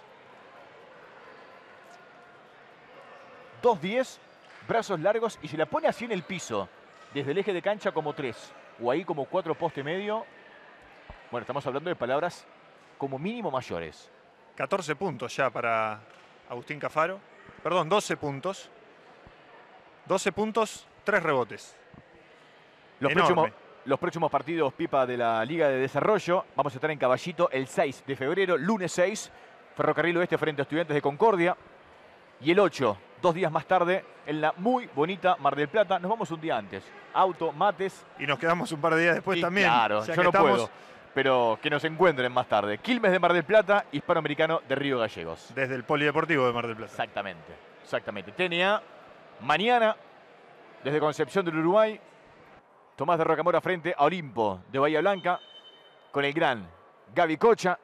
dos diez, brazos largos y se la pone así en el piso. Desde el eje de cancha como tres. O ahí como cuatro poste medio. Bueno, estamos hablando de palabras como mínimo mayores. catorce puntos ya para Agustín Cafaro. Perdón, doce puntos. doce puntos, tres rebotes. Los próximos, los próximos partidos, Pipa, de la Liga de Desarrollo. Vamos a estar en Caballito el seis de febrero, lunes seis. Ferrocarril Oeste frente a Estudiantes de Concordia. Y el ocho, dos días más tarde, en la muy bonita Mar del Plata. Nos vamos un día antes. Auto, mates. Y nos quedamos un par de días después y también. Claro, o sea yo no estamos... puedo. Pero que nos encuentren más tarde. Quilmes de Mar del Plata, Hispanoamericano de Río Gallegos. Desde el Polideportivo de Mar del Plata. Exactamente, exactamente. T N A, mañana, desde Concepción del Uruguay, Tomás de Rocamora frente a Olimpo de Bahía Blanca, con el gran Gaby Cocha.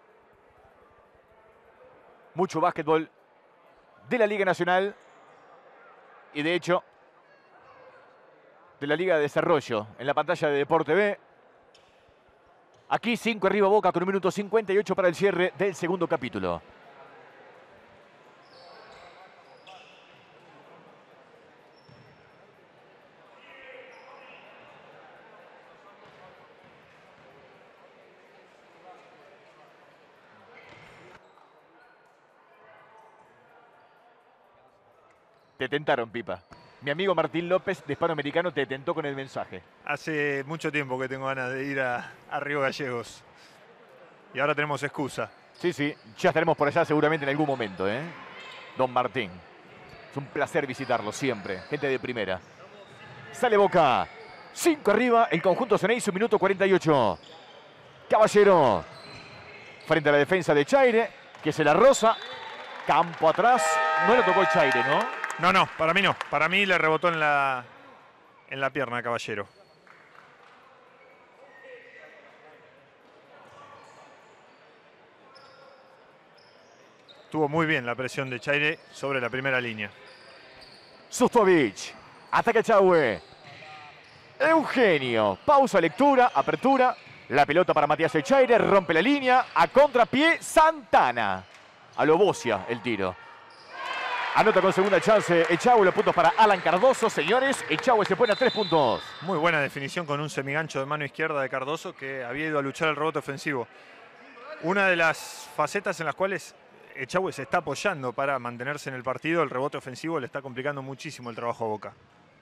Mucho básquetbol de la Liga Nacional y, de hecho, de la Liga de Desarrollo en la pantalla de Deporte B. Aquí cinco arriba Boca con un minuto cincuenta y ocho para el cierre del segundo capítulo. Te tentaron, Pipa. Mi amigo Martín López, de Hispanoamericano, te tentó con el mensaje. Hace mucho tiempo que tengo ganas de ir a, a Río Gallegos. Y ahora tenemos excusa. Sí, sí. Ya estaremos por allá seguramente en algún momento, ¿eh? Don Martín. Es un placer visitarlo siempre. Gente de primera. Sale Boca. Cinco arriba. El conjunto Ceneice, un minuto cuarenta y ocho. Caballero. Frente a la defensa de Chaire, que se la roza. Campo atrás. No le tocó el Chaire, ¿no? No, no, para mí no. Para mí le rebotó en la, en la pierna a Caballero. Tuvo muy bien la presión de Chaire sobre la primera línea. Sustovic. Ataca Echagüe. Eugenio. Pausa, lectura, apertura. La pelota para Matías Echaire. Rompe la línea. A contrapié, Santana. A lo Bocia el tiro. Anota con segunda chance Echagüe, los puntos para Alan Cardoso. Señores, Echagüe se pone a tres puntos. Muy buena definición con un semigancho de mano izquierda de Cardoso, que había ido a luchar el rebote ofensivo. Una de las facetas en las cuales Echagüe se está apoyando para mantenerse en el partido, el rebote ofensivo le está complicando muchísimo el trabajo a Boca.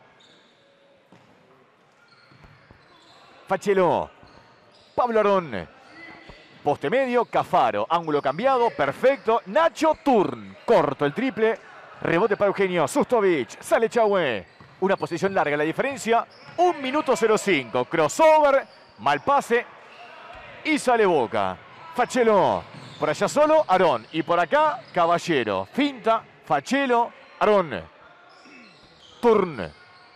Fachelo. Pablo Arón. Poste medio, Cafaro. Ángulo cambiado, perfecto. Nacho Turn. Corto el triple. Rebote para Eugenio. Sustovic. Sale Echagüe. Una posición larga la diferencia. Un minuto cero cinco. Crossover. Mal pase. Y sale Boca. Fachelo. Por allá solo, Arón. Y por acá, Caballero. Finta. Fachelo. Arón. Turn.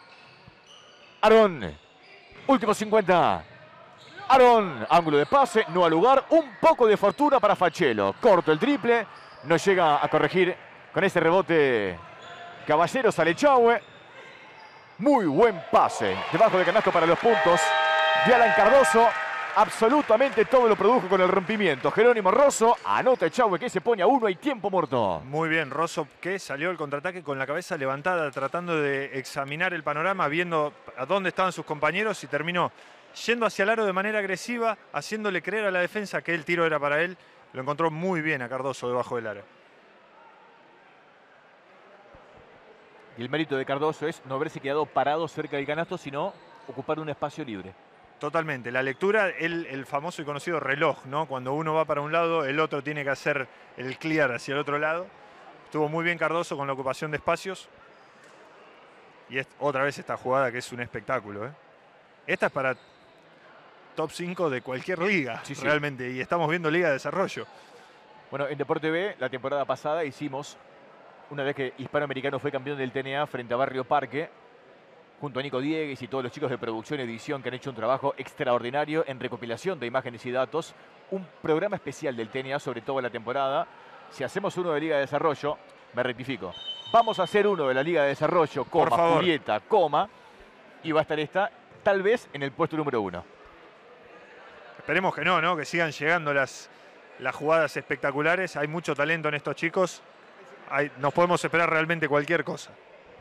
Arón. Último cincuenta. Arón. Ángulo de pase. No al lugar. Un poco de fortuna para Fachelo. Corto el triple. No llega a corregir con ese rebote Caballero. Sale Echagüe. Muy buen pase. Debajo del canasto para los puntos de Alan Cardoso. Absolutamente todo lo produjo con el rompimiento. Jerónimo Rosso. Anota Echagüe, que se pone a uno. Hay tiempo muerto. Muy bien, Rosso, que salió al contraataque con la cabeza levantada, tratando de examinar el panorama, viendo a dónde estaban sus compañeros, y terminó yendo hacia el aro de manera agresiva, haciéndole creer a la defensa que el tiro era para él. Lo encontró muy bien a Cardoso debajo del aro. Y el mérito de Cardoso es no haberse quedado parado cerca del canasto, sino ocupar un espacio libre. Totalmente. La lectura, el, el famoso y conocido reloj, ¿no? Cuando uno va para un lado, el otro tiene que hacer el clear hacia el otro lado. Estuvo muy bien Cardoso con la ocupación de espacios. Y es, otra vez esta jugada que es un espectáculo, ¿eh? Esta es para top cinco de cualquier liga, sí, sí. realmente. Y estamos viendo Liga de Desarrollo. Bueno, en Deporte B, la temporada pasada hicimos, una vez que Hispanoamericano fue campeón del T N A frente a Barrio Parque, junto a Nico Diegues y todos los chicos de producción y edición que han hecho un trabajo extraordinario en recopilación de imágenes y datos, un programa especial del T N A sobre toda la temporada. Si hacemos uno de Liga de Desarrollo, me rectifico, vamos a hacer uno de la Liga de Desarrollo, coma, Julieta, coma, y va a estar esta, tal vez, en el puesto número uno. Esperemos que no, ¿no? Que sigan llegando las, las jugadas espectaculares. Hay mucho talento en estos chicos. Hay, nos podemos esperar realmente cualquier cosa.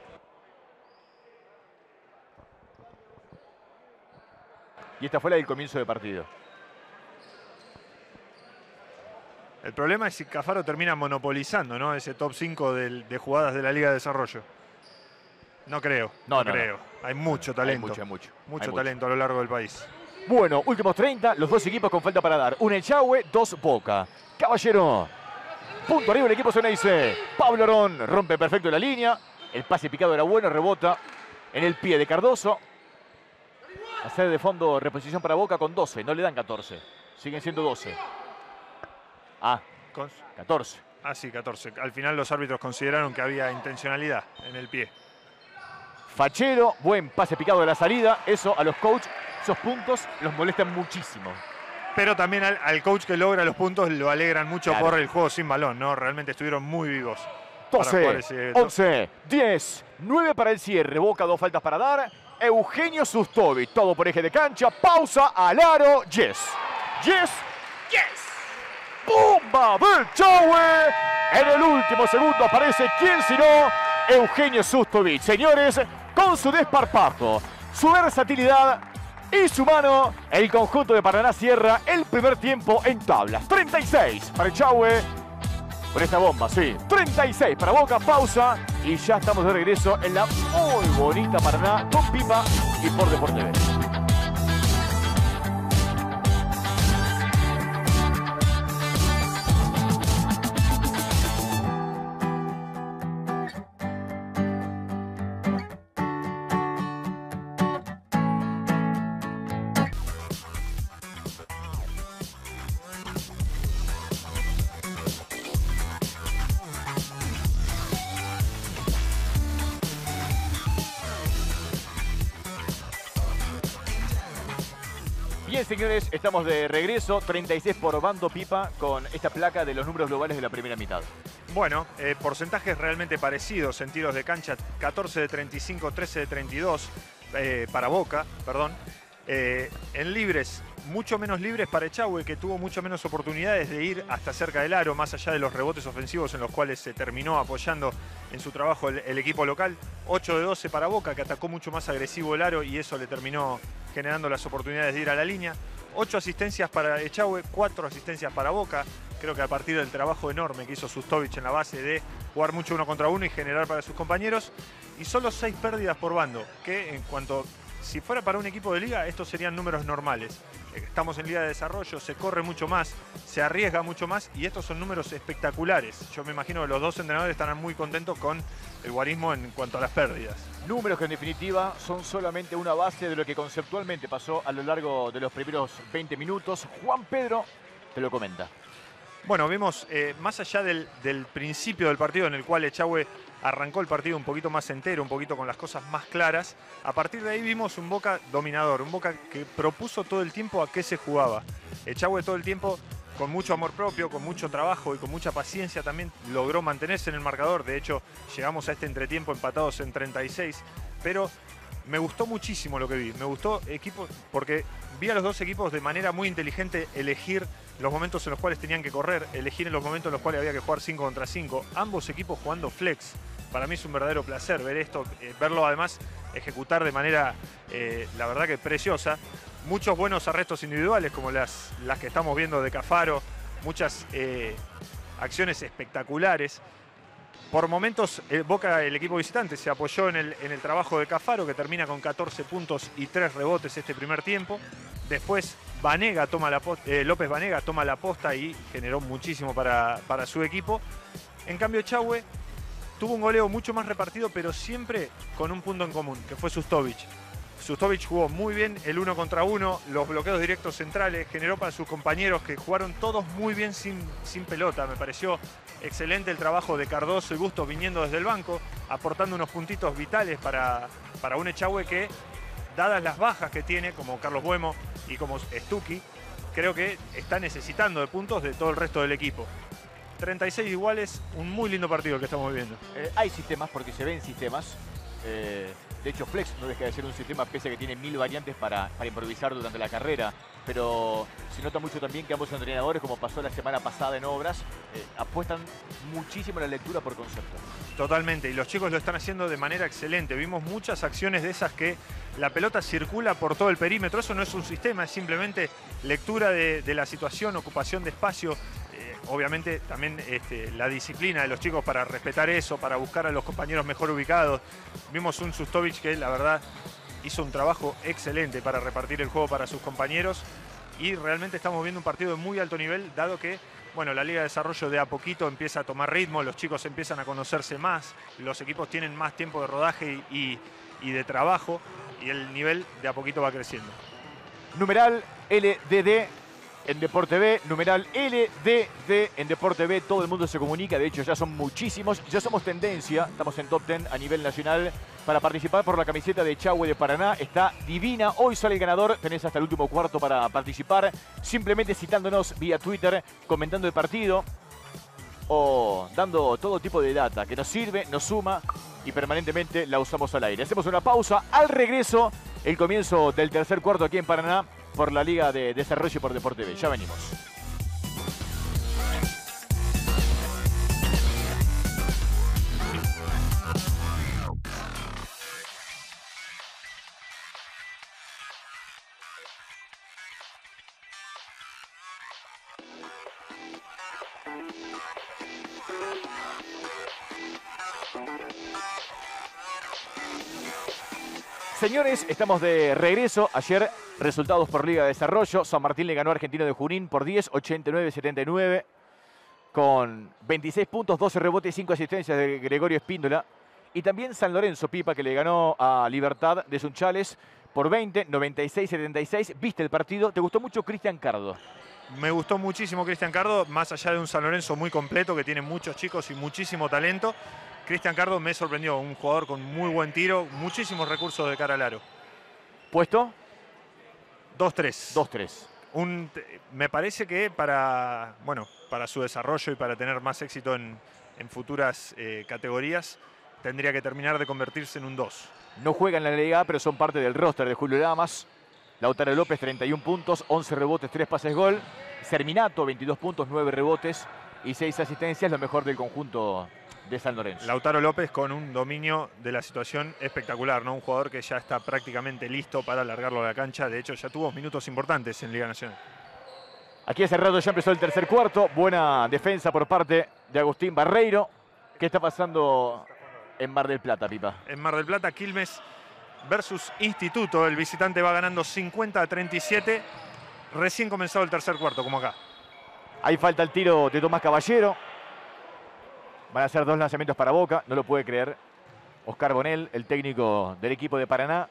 Y esta fue la del comienzo de partido. El problema es si Cafaro termina monopolizando, ¿no? Ese top cinco de, de jugadas de la Liga de Desarrollo. No creo, no, no, no creo. No. Hay mucho talento. Hay mucho, mucho. Mucho hay talento mucho. a lo largo del país. Bueno, últimos treinta, los dos equipos con falta para dar. Un Echagüe, dos Boca. Caballero. Punto arriba el equipo Ceneice. Pablo Arón rompe perfecto la línea. El pase picado era bueno, rebota en el pie de Cardoso. Hacer de fondo reposición para Boca con doce, no le dan catorce. Siguen siendo doce. Ah, catorce. Ah, sí, catorce. Al final los árbitros consideraron que había intencionalidad en el pie. Fachero, buen pase picado de la salida. Eso a los coaches, esos puntos los molestan muchísimo. Pero también al, al coach que logra los puntos lo alegran mucho claro. por el juego sin balón, ¿no? Realmente estuvieron muy vivos. doce, once, diez, nueve para el cierre. Boca, dos faltas para dar. Eugenio Sustovic, todo por eje de cancha. Pausa al aro. Yes. Yes. Yes. ¡Bomba del Echagüe! En el último segundo aparece quien sino Eugenio Sustovic. Señores, con su desparpajo, su versatilidad y su mano, el conjunto de Paraná cierra el primer tiempo en tablas. treinta y seis para Echagüe. Por esta bomba, sí. treinta y seis para Boca, pausa. Y ya estamos de regreso en la muy bonita Paraná con Pipa y por Deporte B. Bien, señores, estamos de regreso. treinta y seis por bando Pipa con esta placa de los números globales de la primera mitad. Bueno, eh, porcentajes realmente parecidos en tiros de cancha. catorce de treinta y cinco, trece de treinta y dos eh, para Boca, perdón. Eh, en libres, mucho menos libres para Echagüe, que tuvo mucho menos oportunidades de ir hasta cerca del aro, más allá de los rebotes ofensivos en los cuales se terminó apoyando en su trabajo el, el equipo local. ocho de doce para Boca, que atacó mucho más agresivo el aro y eso le terminó generando las oportunidades de ir a la línea. ocho asistencias para Echagüe, cuatro asistencias para Boca. Creo que a partir del trabajo enorme que hizo Sustovic en la base de jugar mucho uno contra uno y generar para sus compañeros. Y solo seis pérdidas por bando, que en cuanto... Si fuera para un equipo de liga, estos serían números normales. Estamos en Liga de Desarrollo, se corre mucho más, se arriesga mucho más y estos son números espectaculares. Yo me imagino que los dos entrenadores estarán muy contentos con el guarismo en cuanto a las pérdidas. Números que en definitiva son solamente una base de lo que conceptualmente pasó a lo largo de los primeros veinte minutos. Juan Pedro te lo comenta. Bueno, vimos eh, más allá del, del principio del partido en el cual Echagüe arrancó el partido un poquito más entero, un poquito con las cosas más claras. A partir de ahí vimos un Boca dominador, un Boca que propuso todo el tiempo a qué se jugaba. Echagüe todo el tiempo con mucho amor propio, con mucho trabajo y con mucha paciencia también logró mantenerse en el marcador. De hecho, llegamos a este entretiempo empatados en treinta y seis, pero me gustó muchísimo lo que vi. Me gustó equipo porque vi a los dos equipos de manera muy inteligente elegir los momentos en los cuales tenían que correr, elegir en los momentos en los cuales había que jugar cinco contra cinco. Ambos equipos jugando flex. Para mí es un verdadero placer ver esto, eh, verlo además ejecutar de manera, eh, la verdad que preciosa. Muchos buenos arrestos individuales como las, las que estamos viendo de Cafaro, muchas eh, acciones espectaculares. Por momentos, eh, Boca, el equipo visitante, se apoyó en el, en el trabajo de Cafaro, que termina con catorce puntos y tres rebotes este primer tiempo. Después, Vanega toma la eh, López Vanega toma la posta y generó muchísimo para, para su equipo. En cambio, Echagüe tuvo un goleo mucho más repartido, pero siempre con un punto en común, que fue Sustovic. Sustovic jugó muy bien el uno contra uno, los bloqueos directos centrales, generó para sus compañeros que jugaron todos muy bien sin, sin pelota. Me pareció excelente el trabajo de Cardoso y Bustos viniendo desde el banco, aportando unos puntitos vitales para, para un Echagüe que, dadas las bajas que tiene, como Carlos Buemo y como Stucchi, creo que está necesitando de puntos de todo el resto del equipo. treinta y seis iguales, un muy lindo partido el que estamos viviendo. Eh, hay sistemas, porque se ven sistemas. Eh, de hecho, Flex no deja de ser un sistema, pese a que tiene mil variantes para, para improvisar durante la carrera. Pero se nota mucho también que ambos entrenadores, como pasó la semana pasada en Obras, eh, apuestan muchísimo a la lectura por concepto. Totalmente, y los chicos lo están haciendo de manera excelente. Vimos muchas acciones de esas que la pelota circula por todo el perímetro. Eso no es un sistema, es simplemente lectura de, de la situación, ocupación de espacio. Eh, obviamente también este, la disciplina de los chicos para respetar eso, para buscar a los compañeros mejor ubicados. Vimos un Sustovic que la verdad hizo un trabajo excelente para repartir el juego para sus compañeros y realmente estamos viendo un partido de muy alto nivel, dado que bueno, la Liga de Desarrollo de a poquito empieza a tomar ritmo, los chicos empiezan a conocerse más, los equipos tienen más tiempo de rodaje y, y, y de trabajo y el nivel de a poquito va creciendo. Numeral L D D en Deporte B, numeral L D D en Deporte B, todo el mundo se comunica, de hecho ya son muchísimos, ya somos tendencia, estamos en top diez a nivel nacional para participar por la camiseta de Echagüe de Paraná, está divina, hoy sale el ganador, tenés hasta el último cuarto para participar, simplemente citándonos vía Twitter, comentando el partido o dando todo tipo de data que nos sirve, nos suma y permanentemente la usamos al aire. Hacemos una pausa, al regreso, el comienzo del tercer cuarto aquí en Paraná, por la Liga de Desarrollo por Deporte B. Ya venimos. Señores, estamos de regreso. Ayer, resultados por Liga de Desarrollo. San Martín le ganó a Argentino de Junín por diez, ochenta y nueve a setenta y nueve. Con veintiséis puntos, doce rebotes y cinco asistencias de Gregorio Espíndola. Y también San Lorenzo, Pipa, que le ganó a Libertad de Sunchales por veinte, noventa y seis a setenta y seis. ¿Viste el partido? ¿Te gustó mucho Cristian Cardo? Me gustó muchísimo Cristian Cardo, más allá de un San Lorenzo muy completo, que tiene muchos chicos y muchísimo talento. Cristian Cardo me sorprendió, un jugador con muy buen tiro, muchísimos recursos de cara al aro. ¿Puesto? dos tres. dos tres. Un, me parece que para, bueno, para su desarrollo y para tener más éxito en, en futuras eh, categorías, tendría que terminar de convertirse en un dos. No juegan en la Liga A, pero son parte del roster de Julio Lamas. Lautaro López, treinta y un puntos, once rebotes, tres pases gol. Serminato, veintidós puntos, nueve rebotes y seis asistencias, lo mejor del conjunto de San Lorenzo. Lautaro López con un dominio de la situación espectacular, ¿no? Un jugador que ya está prácticamente listo para largarlo a la cancha. De hecho, ya tuvo minutos importantes en Liga Nacional. Aquí hace rato ya empezó el tercer cuarto. Buena defensa por parte de Agustín Barreiro. ¿Qué está pasando en Mar del Plata, Pipa? En Mar del Plata, Quilmes versus Instituto. El visitante va ganando cincuenta a treinta y siete. Recién comenzado el tercer cuarto, como acá. Ahí falta el tiro de Tomás Caballero. Van a ser dos lanzamientos para Boca, no lo puede creer Oscar Bonel, el técnico del equipo de Paraná.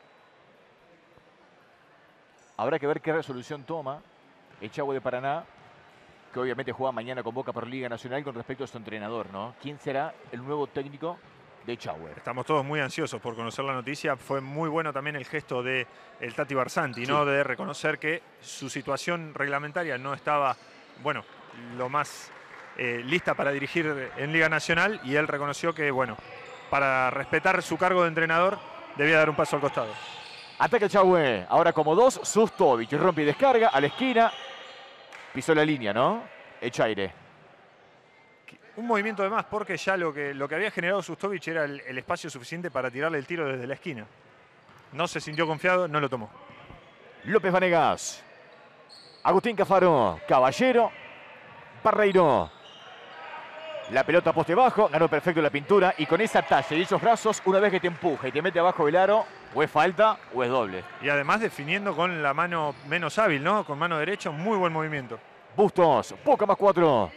Habrá que ver qué resolución toma Echagüe de Paraná, que obviamente juega mañana con Boca por Liga Nacional con respecto a su entrenador, ¿no? ¿Quién será el nuevo técnico de Echagüe? Estamos todos muy ansiosos por conocer la noticia. Fue muy bueno también el gesto de el Tati Barsanti, ¿no? Sí. De reconocer que su situación reglamentaria no estaba, bueno, lo más eh, lista para dirigir en Liga Nacional, y él reconoció que, bueno, para respetar su cargo de entrenador debía dar un paso al costado. Ataca Echagüe, ahora como dos, Sustovic rompe y descarga a la esquina. Pisó la línea, ¿no? Echaire. Un movimiento de más, porque ya lo que, lo que había generado Sustovic era el, el espacio suficiente para tirarle el tiro desde la esquina. No se sintió confiado, no lo tomó. López Vanegas. Agustín Cafaro. Caballero. Barreiro. La pelota poste bajo, ganó perfecto la pintura y con esa talla y esos brazos, una vez que te empuja y te mete abajo del aro, o es falta o es doble. Y además definiendo con la mano menos hábil, ¿no? Con mano derecha, un muy buen movimiento. Bustos, Boca más cuatro.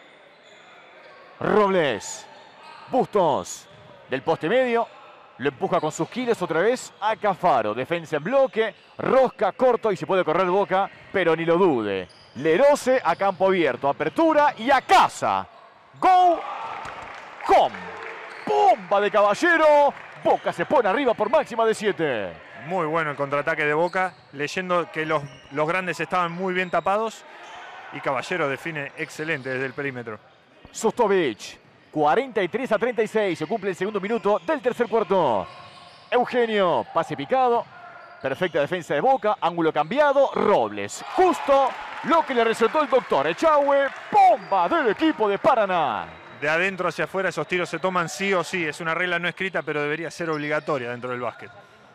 Robles. Bustos, del poste medio. Lo empuja con sus kilos otra vez a Cafaro. Defensa en bloque, rosca, corto y se puede correr Boca, pero ni lo dude. Lerose a campo abierto, apertura y a casa. Go com. Bomba de Caballero. Boca se pone arriba por máxima de siete. Muy bueno el contraataque de Boca, leyendo que los, los grandes estaban muy bien tapados y Caballero define excelente desde el perímetro. Sustovic, cuarenta y tres a treinta y seis, se cumple el segundo minuto del tercer cuarto. Eugenio, pase picado, perfecta defensa de Boca, ángulo cambiado, Robles. Justo lo que le resultó el doctor Echagüe, bomba del equipo de Paraná. De adentro hacia afuera esos tiros se toman sí o sí, es una regla no escrita pero debería ser obligatoria dentro del básquet.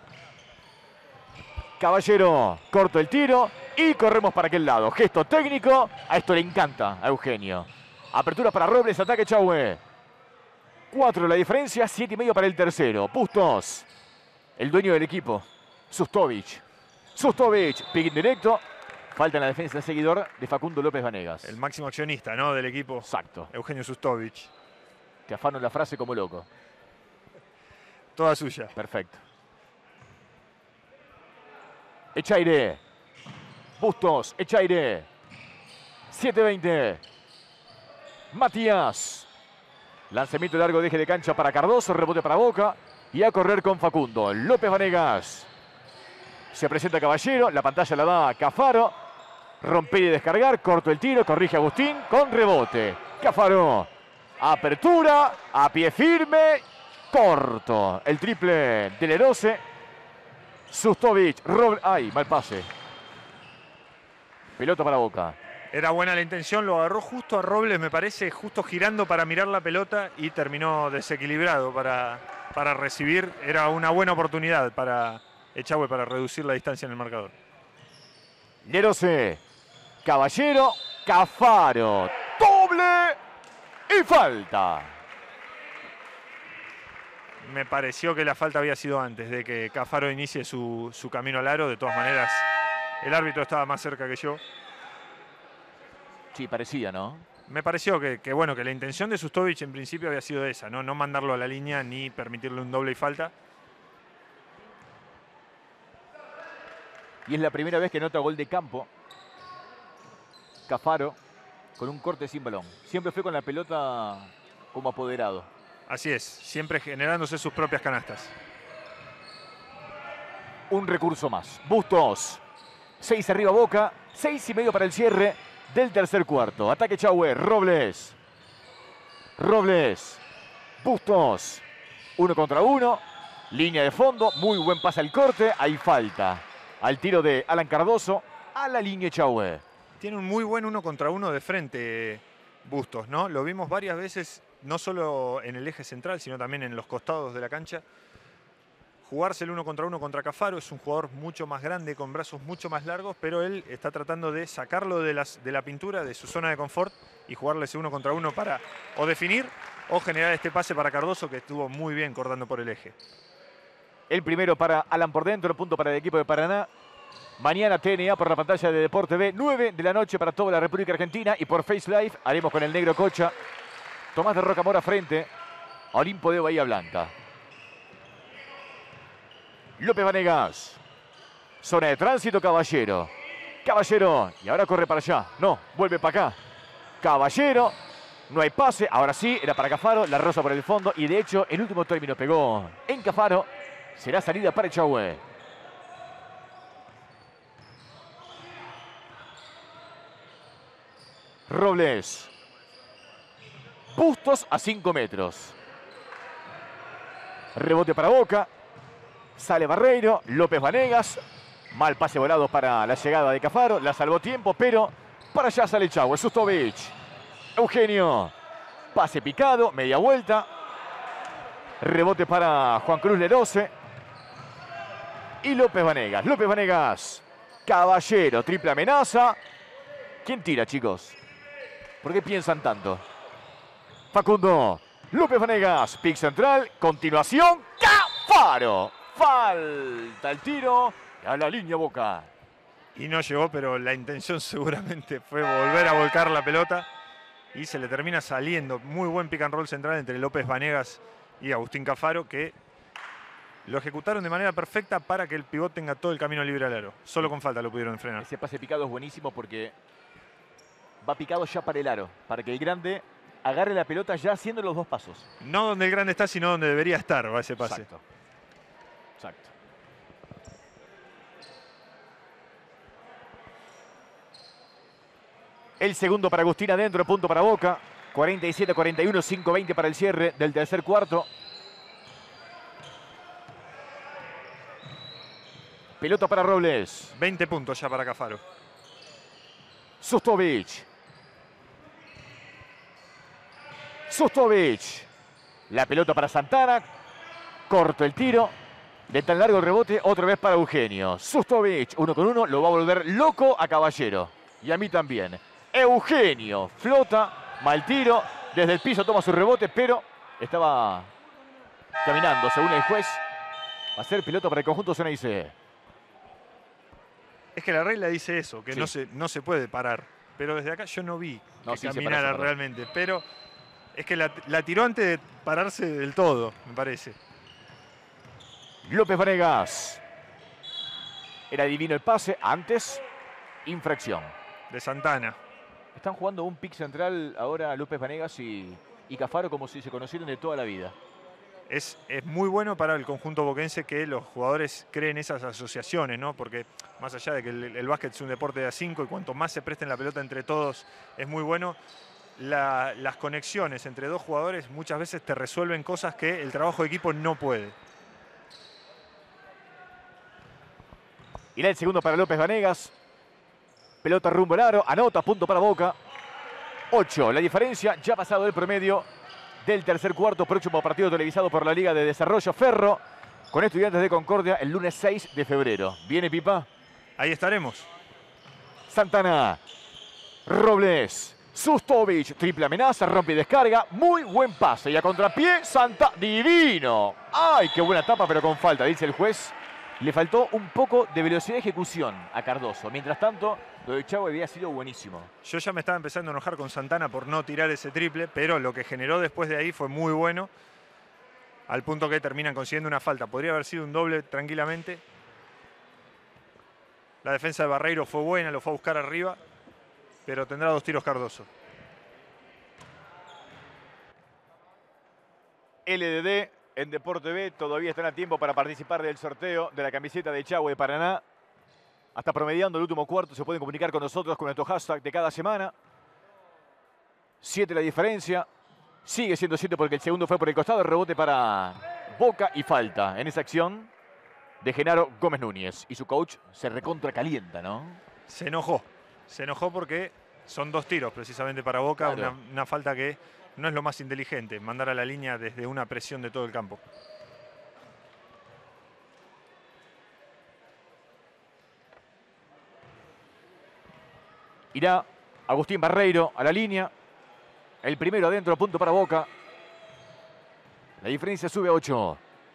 Caballero, corto el tiro y corremos para aquel lado. Gesto técnico, a esto le encanta a Eugenio. Apertura para Robles, ataque Echagüe. Cuatro la diferencia, siete y medio para el tercero. Bustos, el dueño del equipo, Sustovic. Sustovic, pick directo. Falta en la defensa el seguidor de Facundo López Vanegas. El máximo accionista, ¿no? Del equipo. Exacto. Eugenio Sustovic. Te afano la frase como loco. Toda suya. Perfecto. Echaire. Bustos, Echaire. siete veinte. Matías. Lanzamiento largo de eje de cancha para Cardoso, rebote para Boca. Y a correr con Facundo. López Vanegas. Se presenta Caballero, la pantalla la da Cafaro. Romper y descargar, corto el tiro, corrige Agustín con rebote. Cafaro. Apertura, a pie firme, corto. El triple de Lerose. Sustovic, Robles. Ay, mal pase. Pelota para Boca. Era buena la intención, lo agarró justo a Robles, me parece, justo girando para mirar la pelota y terminó desequilibrado para, para recibir. Era una buena oportunidad para Echagüe para reducir la distancia en el marcador. Lerose, Caballero, Cafaro. Doble y falta. Me pareció que la falta había sido antes de que Cafaro inicie su, su camino al aro. De todas maneras, el árbitro estaba más cerca que yo. Sí, parecía, ¿no? Me pareció que, que, bueno, que la intención de Sustovic en principio había sido esa, ¿no? No mandarlo a la línea ni permitirle un doble y falta. Y es la primera vez que nota gol de campo. Cafaro con un corte sin balón. Siempre fue con la pelota como apoderado. Así es, siempre generándose sus propias canastas. Un recurso más. Bustos. Seis arriba Boca. Seis y medio para el cierre del tercer cuarto. Ataque Echagüe. Robles. Robles. Bustos. Uno contra uno. Línea de fondo. Muy buen pase al corte. Hay falta. Al tiro de Alan Cardoso. A la línea Echagüe. Tiene un muy buen uno contra uno de frente Bustos, ¿no? Lo vimos varias veces, no solo en el eje central, sino también en los costados de la cancha. Jugarse el uno contra uno contra Cafaro, es un jugador mucho más grande, con brazos mucho más largos, pero él está tratando de sacarlo de, las, de la pintura, de su zona de confort, y jugarle ese uno contra uno para o definir o generar este pase para Cardoso, que estuvo muy bien cortando por el eje. El primero para Alan por dentro, punto para el equipo de Paraná. Mañana T N A por la pantalla de Deporte B, nueve de la noche para toda la República Argentina. Y por Face Live haremos con el negro Cocha. Tomás de Rocamora frente a Olimpo de Bahía Blanca. López Vanegas. Zona de tránsito, Caballero. Caballero. Y ahora corre para allá. No, vuelve para acá. Caballero. No hay pase. Ahora sí, era para Cafaro. La rosa por el fondo. Y de hecho, el último término pegó en Cafaro. Será salida para Echagüe. Robles. Bustos a cinco metros. Rebote para Boca. Sale Barreiro. López Vanegas. Mal pase volado para la llegada de Cafaro. La salvó tiempo, pero para allá sale Echagüe. Sustovic. Eugenio. Pase picado. Media vuelta. Rebote para Juan Cruz Lerose. Y López Vanegas. López Vanegas. Caballero. Triple amenaza. ¿Quién tira, chicos? ¿Por qué piensan tanto? Facundo. López Vanegas. Pick central. Continuación. Cafaro. Falta el tiro. A la línea Boca. Y no llegó, pero la intención seguramente fue volver a volcar la pelota. Y se le termina saliendo. Muy buen pick and roll central entre López Vanegas y Agustín Cafaro, que lo ejecutaron de manera perfecta para que el pivot tenga todo el camino libre al aro. Solo con falta lo pudieron frenar. Ese pase picado es buenísimo porque va picado ya para el aro. Para que el grande agarre la pelota ya haciendo los dos pasos. No donde el grande está, sino donde debería estar, va ese pase. Exacto. Exacto. El segundo para Agustín adentro, punto para Boca. cuarenta y siete a cuarenta y uno, cinco veinte para el cierre del tercer cuarto. Pelota para Robles. veinte puntos ya para Cafaro. Sustovic. Sustovic. La pelota para Santana. Corto el tiro. De tan largo el rebote, otra vez para Eugenio. Sustovic, uno con uno, lo va a volver loco a Caballero. Y a mí también. Eugenio flota, mal tiro, desde el piso toma su rebote, pero estaba caminando, según el juez. Va a ser pelota para el conjunto Ceneice. Es que la regla dice eso, que Sí. no, se, no se puede parar. Pero desde acá yo no vi No, que sí, se caminara paró, se paró. realmente. Pero es que la, la tiró antes de pararse del todo, me parece. López Vanegas. Era divino el pase, antes, infracción. De Santana. Están jugando un pick central ahora López Vanegas y, y Cafaro como si se conocieran de toda la vida. Es, es muy bueno para el conjunto boquense que los jugadores creen esas asociaciones, ¿no? Porque más allá de que el, el básquet es un deporte de a cinco y cuanto más se presten la pelota entre todos es muy bueno, la, las conexiones entre dos jugadores muchas veces te resuelven cosas que el trabajo de equipo no puede. Irá el segundo para López Vanegas. Pelota rumbo al aro, anota, punto para Boca. ocho, la diferencia, ya pasado el promedio del tercer cuarto. Próximo partido televisado por la Liga de Desarrollo Ferro con Estudiantes de Concordia el lunes seis de febrero. ¿Viene Pipa? Ahí estaremos. Santana. Robles. Sustovic, triple amenaza, rompe y descarga. Muy buen pase y a contrapié, Santa, divino. ¡Ay, qué buena tapa, pero con falta! Dice el juez. Le faltó un poco de velocidad de ejecución a Cardoso. Mientras tanto, lo de Chavo había sido buenísimo. Yo ya me estaba empezando a enojar con Santana por no tirar ese triple, pero lo que generó después de ahí fue muy bueno, al punto que terminan consiguiendo una falta. Podría haber sido un doble tranquilamente. La defensa de Barreiro fue buena, lo fue a buscar arriba, pero tendrá dos tiros Cardoso. L D D en Deporte B todavía están a tiempo para participar del sorteo de la camiseta de Chavo de Paraná. Hasta promediando el último cuarto se pueden comunicar con nosotros con nuestro hashtag de cada semana. siete la diferencia. Sigue siendo siete porque el segundo fue por el costado. Rebote para Boca y falta en esa acción de Genaro Gómez Núñez. Y su coach se recontra calienta, ¿no? Se enojó. Se enojó porque son dos tiros precisamente para Boca. Claro. Una, una falta que no es lo más inteligente, mandar a la línea desde una presión de todo el campo. Irá Agustín Barreiro a la línea. El primero adentro, punto para Boca. La diferencia sube a ocho.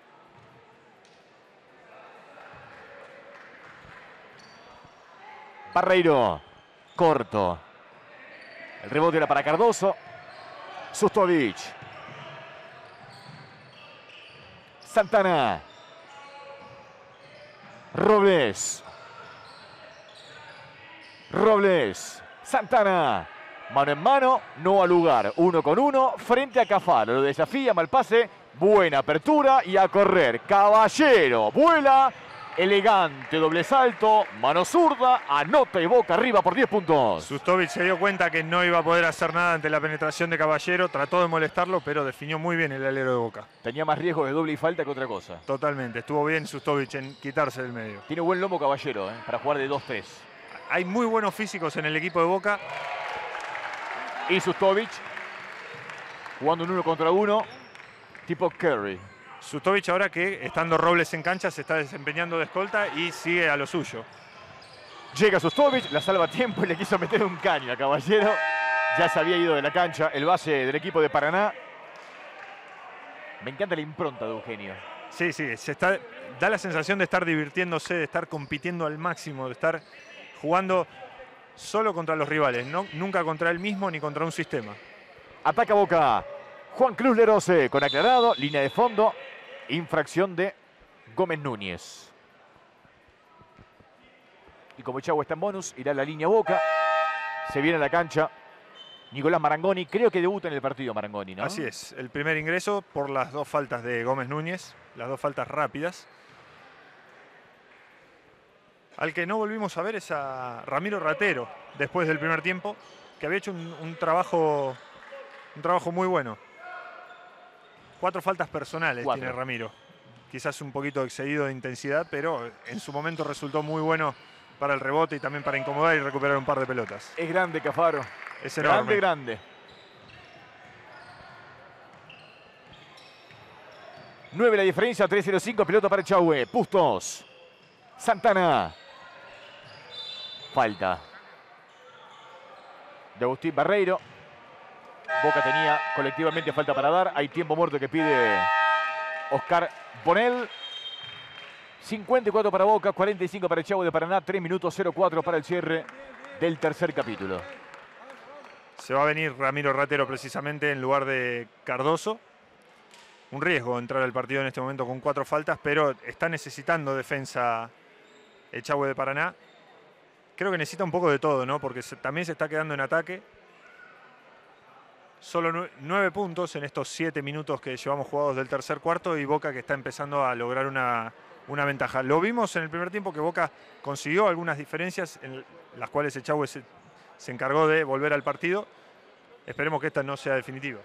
Barreiro, corto. El rebote era para Cardoso. Sustovic. Santana. Robles. Robles. Santana. Mano en mano, no al lugar. Uno con uno, frente a Cafaro. Lo desafía, mal pase. Buena apertura y a correr. Caballero, vuela. Elegante, doble salto. Mano zurda, anota y Boca arriba por diez puntos. Sustovic se dio cuenta que no iba a poder hacer nada ante la penetración de Caballero. Trató de molestarlo, pero definió muy bien el alero de Boca. Tenía más riesgo de doble y falta que otra cosa. Totalmente. Estuvo bien Sustovic en quitarse del medio. Tiene buen lomo Caballero, ¿eh? Para jugar de dos tres. Hay muy buenos físicos en el equipo de Boca. Y Sustovic jugando un uno contra uno, tipo Curry. Sustovic ahora que, estando Robles en cancha, se está desempeñando de escolta y sigue a lo suyo. Llega Sustovic, la salva a tiempo y le quiso meter un caño a Caballero. Ya se había ido de la cancha el base del equipo de Paraná. Me encanta la impronta de Eugenio. Sí, sí, se está, da la sensación de estar divirtiéndose, de estar compitiendo al máximo, de estar jugando solo contra los rivales, no, nunca contra él mismo ni contra un sistema. Ataca Boca. Juan Cruz Lerose con aclarado, línea de fondo, infracción de Gómez Núñez. Y como Echagüe está en bonus, irá a la línea Boca. Se viene a la cancha Nicolás Marangoni, creo que debuta en el partido Marangoni, ¿no? Así es, el primer ingreso por las dos faltas de Gómez Núñez, las dos faltas rápidas. Al que no volvimos a ver es a Ramiro Ratero, después del primer tiempo, que había hecho un, un, trabajo, un trabajo muy bueno. Cuatro faltas personales Cuatro. tiene Ramiro. Quizás un poquito excedido de intensidad, pero en su momento resultó muy bueno para el rebote y también para incomodar y recuperar un par de pelotas. Es grande Cafaro. Es enorme. Grande, grande. nueve la diferencia, tres cero cinco, pelota para Echagüe. Bustos. Santana. Falta de Agustín Barreiro. Boca tenía colectivamente falta para dar. Hay tiempo muerto que pide Oscar Bonel. cincuenta y cuatro para Boca, cuarenta y cinco para Echagüe de Paraná. tres minutos cero cuatro para el cierre del tercer capítulo. Se va a venir Ramiro Ratero precisamente en lugar de Cardoso. Un riesgo entrar al partido en este momento con cuatro faltas, pero está necesitando defensa Echagüe de Paraná. Creo que necesita un poco de todo, ¿no? Porque se, también se está quedando en ataque. Solo nueve puntos en estos siete minutos que llevamos jugados del tercer cuarto y Boca que está empezando a lograr una, una ventaja. Lo vimos en el primer tiempo que Boca consiguió algunas diferencias en las cuales Echagüe se, se encargó de volver al partido. Esperemos que esta no sea definitiva.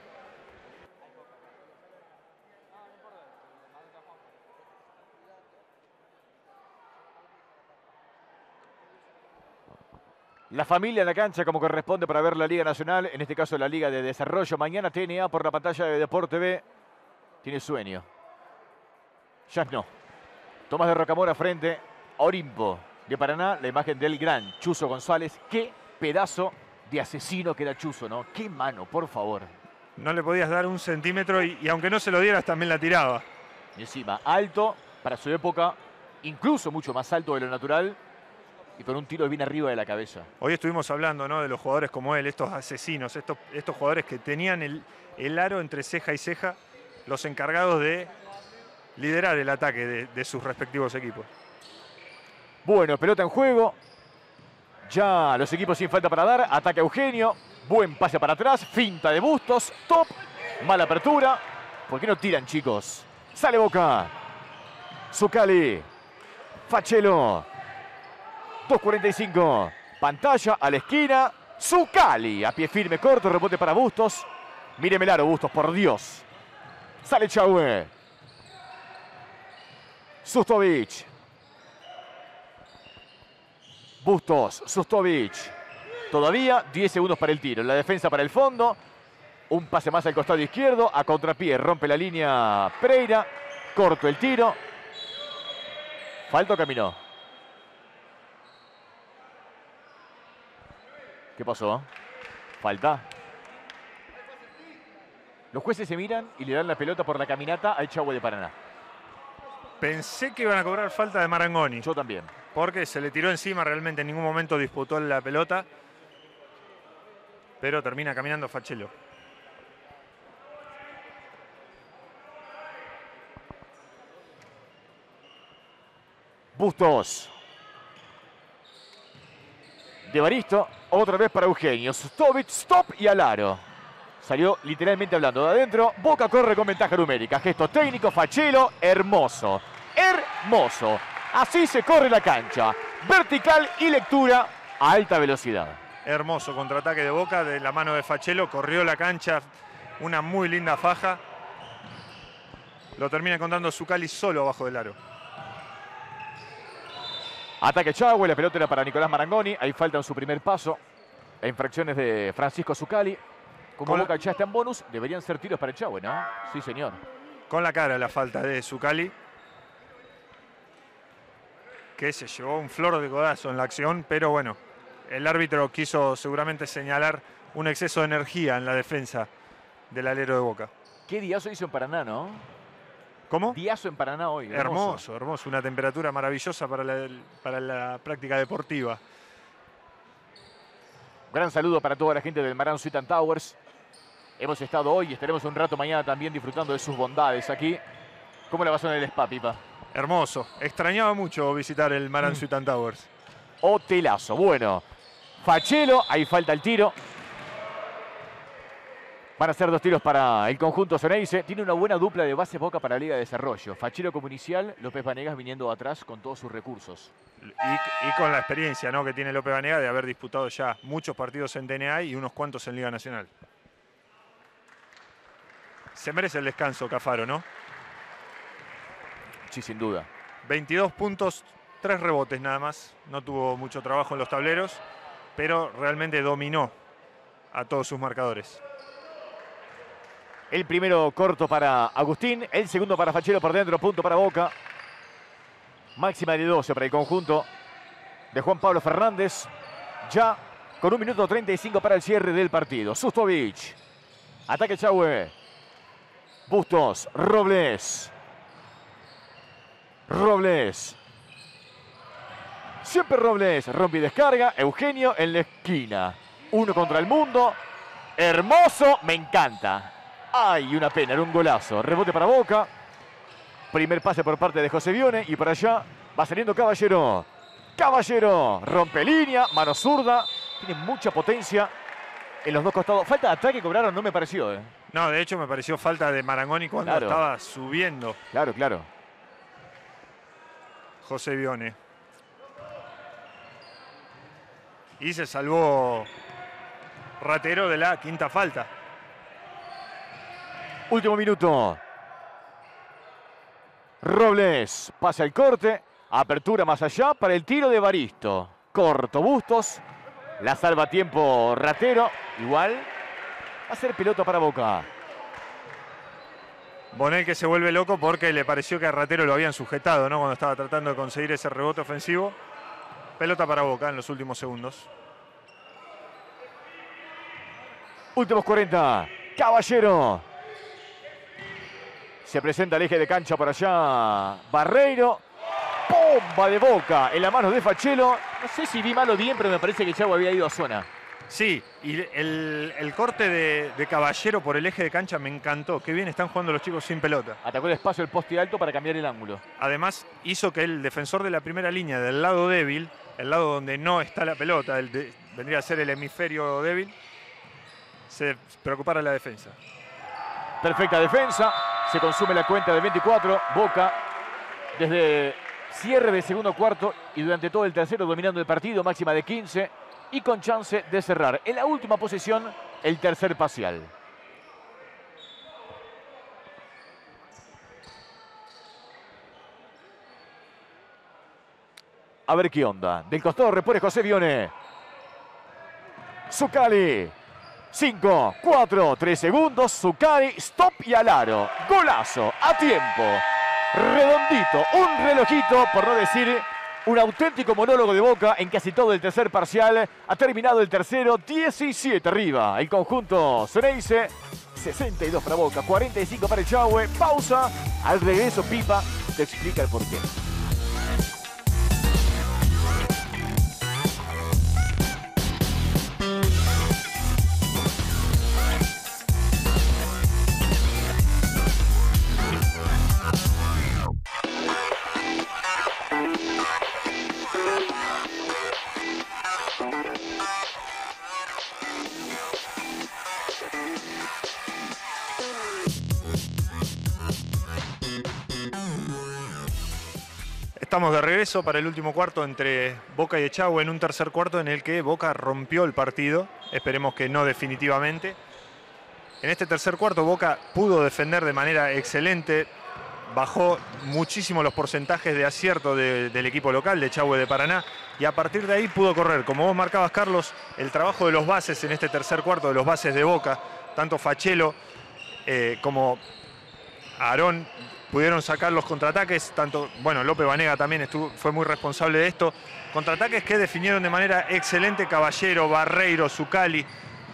La familia en la cancha como corresponde para ver la Liga Nacional, en este caso la Liga de Desarrollo. Mañana T N A por la pantalla de Deporte B. Tiene sueño. Ya no. Tomás de Rocamora frente a Olimpo de Paraná. La imagen del gran Chuzo González. Qué pedazo de asesino que era Chuzo, ¿no? Qué mano, por favor. No le podías dar un centímetro y, y aunque no se lo dieras también la tiraba. Y encima, alto para su época, incluso mucho más alto de lo natural. Y con un tiro bien arriba de la cabeza. Hoy estuvimos hablando, ¿no?, de los jugadores como él, estos asesinos, estos, estos jugadores que tenían el, el aro entre ceja y ceja, los encargados de liderar el ataque de, de sus respectivos equipos. Bueno, pelota en juego. Ya los equipos sin falta para dar. Ataca Eugenio. Buen pase para atrás. Finta de Bustos. Top. Mala apertura. ¿Por qué no tiran, chicos? Sale Boca. Zuccali. Fachelo. dos cuarenta y cinco. Pantalla a la esquina. Zuccali. A pie firme, corto. Rebote para Bustos. Míreme el aro, Bustos, por Dios. Sale Echagüe. Sustovic. Bustos. Sustovic. Todavía diez segundos para el tiro. La defensa para el fondo. Un pase más al costado izquierdo. A contrapié. Rompe la línea Pereira. Corto el tiro. Falta o caminó. ¿Qué pasó? Falta. Los jueces se miran y le dan la pelota por la caminata a Echagüe de Paraná. Pensé que iban a cobrar falta de Marangoni. Yo también. Porque se le tiró encima, realmente en ningún momento disputó la pelota. Pero termina caminando Fachelo. Bustos. De Baristo, otra vez para Eugenio. Sustovic, stop y al aro. Salió literalmente hablando de adentro. Boca corre con ventaja numérica. Gesto técnico, Fachelo, hermoso. Hermoso. Así se corre la cancha. Vertical y lectura a alta velocidad. Hermoso contraataque de Boca de la mano de Fachelo. Corrió la cancha. Una muy linda faja. Lo termina contando Zuccali solo abajo del aro. Ataque Echagüe, la pelota era para Nicolás Marangoni. Ahí falta en su primer paso. La infracciones de Francisco Zuccali. Como Con Boca ya está en bonus, deberían ser tiros para Echagüe, ¿no? Sí, señor. Con la cara la falta de Zuccali. Que se llevó un flor de codazo en la acción, pero bueno, el árbitro quiso seguramente señalar un exceso de energía en la defensa del alero de Boca. Qué diazo hizo en Paraná, ¿no? ¿Cómo? Diazo en Paraná hoy. Hermoso, hermoso, hermoso. Una temperatura maravillosa para la, para la práctica deportiva. Gran saludo para toda la gente del Marán Suite and Towers. Hemos estado hoy y estaremos un rato mañana también disfrutando de sus bondades aquí. ¿Cómo la pasó en el spa, Pipa? Hermoso. Extrañaba mucho visitar el Marán mm. Suite and Towers. Hotelazo. Bueno, Fachelo, ahí falta el tiro. Van a ser dos tiros para el conjunto Ceneice. Tiene una buena dupla de bases Boca para la Liga de Desarrollo. Fachelo como inicial, López Vanegas viniendo atrás con todos sus recursos. Y, y con la experiencia, ¿no?, que tiene López Vanegas de haber disputado ya muchos partidos en T N A y unos cuantos en Liga Nacional. Se merece el descanso Cafaro, ¿no? Sí, sin duda. veintidós puntos, tres rebotes nada más. No tuvo mucho trabajo en los tableros, pero realmente dominó a todos sus marcadores. El primero corto para Agustín, el segundo para Fachelo por dentro, punto para Boca. Máxima de doce para el conjunto de Juan Pablo Fernández. Ya con un minuto treinta y cinco para el cierre del partido. Sustovic. Ataque Echagüe. Bustos. Robles. Robles. Siempre Robles. Rompe y descarga. Eugenio en la esquina. Uno contra el mundo. Hermoso. Me encanta. ¡Ay, una pena! Era un golazo. Rebote para Boca. Primer pase por parte de José Vione. Y por allá va saliendo Caballero. Caballero. Rompe línea. Mano zurda. Tiene mucha potencia en los dos costados. Falta de ataque cobraron, no me pareció. ¿eh? No, de hecho me pareció falta de Marangoni cuando claro. estaba subiendo. Claro, claro. José Vione. Y se salvó Ratero de la quinta falta. Último minuto. Robles pasa el corte. Apertura más allá para el tiro de Baristo. Corto Bustos. La salva a tiempo Ratero. Igual va a ser pelota para Boca. Bonel que se vuelve loco porque le pareció que a Ratero lo habían sujetado, ¿no?, cuando estaba tratando de conseguir ese rebote ofensivo. Pelota para Boca en los últimos segundos. Últimos cuarenta. Caballero. Se presenta al eje de cancha por allá Barreiro. Bomba de Boca en la mano de Fachelo. No sé si vi mal o bien, pero me parece que Chavo había ido a zona. Sí, y el, el corte de, de Caballero por el eje de cancha me encantó. Qué bien están jugando los chicos sin pelota. Atacó el espacio del poste alto para cambiar el ángulo. Además, hizo que el defensor de la primera línea del lado débil, el lado donde no está la pelota, el de, vendría a ser el hemisferio débil, se preocupara la defensa. Perfecta defensa. Se consume la cuenta de veinticuatro. Boca desde cierre del segundo cuarto y durante todo el tercero dominando el partido. Máxima de quince y con chance de cerrar en la última posición el tercer parcial. A ver qué onda. Del costado repone José Vione. Zuccali. cinco, cuatro, tres segundos. Zuccali, stop y al aro. Golazo, a tiempo. Redondito, un relojito, por no decir un auténtico monólogo de Boca en casi todo el tercer parcial. Ha terminado el tercero, diecisiete arriba. El conjunto Ceneice, sesenta y dos para Boca, cuarenta y cinco para Echagüe. Pausa, al regreso Pipa te explica el porqué. Estamos de regreso para el último cuarto entre Boca y Echagüe, en un tercer cuarto en el que Boca rompió el partido. Esperemos que no definitivamente. En este tercer cuarto Boca pudo defender de manera excelente. Bajó muchísimo los porcentajes de acierto de, del equipo local, de Echagüe de Paraná. Y a partir de ahí pudo correr. Como vos marcabas, Carlos, el trabajo de los bases en este tercer cuarto, de los bases de Boca, tanto Fachelo eh, como Aarón, pudieron sacar los contraataques, tanto, bueno, López Vanega también estuvo, fue muy responsable de esto. Contraataques que definieron de manera excelente Caballero, Barreiro, Zuccali.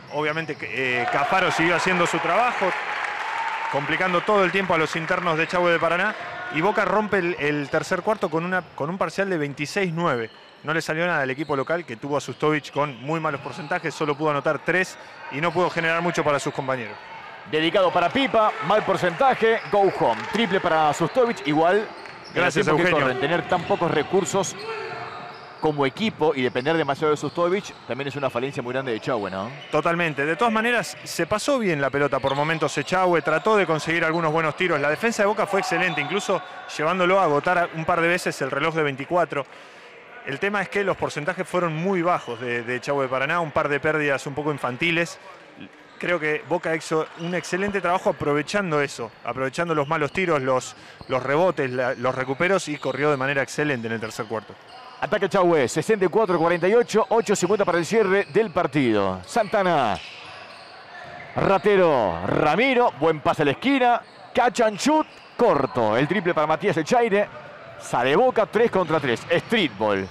Obviamente eh, Cafaro siguió haciendo su trabajo, complicando todo el tiempo a los internos de Echagüe de Paraná. Y Boca rompe el, el tercer cuarto con, una, con un parcial de veintiséis nueve. No le salió nada al equipo local, que tuvo a Sustovich con muy malos porcentajes. Solo pudo anotar tres y no pudo generar mucho para sus compañeros. Dedicado para Pipa, mal porcentaje, go home. Triple para Sustovich, igual. Gracias, Eugenio. Corren, tener tan pocos recursos como equipo y depender demasiado de Sustovich también es una falencia muy grande de Echagüe, ¿no? Totalmente. De todas maneras, se pasó bien la pelota por momentos Echagüe, trató de conseguir algunos buenos tiros. La defensa de Boca fue excelente, incluso llevándolo a agotar un par de veces el reloj de veinticuatro. El tema es que los porcentajes fueron muy bajos de, de Echagüe de Paraná, un par de pérdidas un poco infantiles. Creo que Boca hizo un excelente trabajo aprovechando eso, aprovechando los malos tiros, los, los rebotes, la, los recuperos, y corrió de manera excelente en el tercer cuarto. Ataque Echagüe, sesenta y cuatro cuarenta y ocho, ocho cincuenta para el cierre del partido. Santana, Ratero, Ramiro, buen pase a la esquina, catch and shoot, corto. El triple para Matías Echaire, sale Boca, tres contra tres, street ball.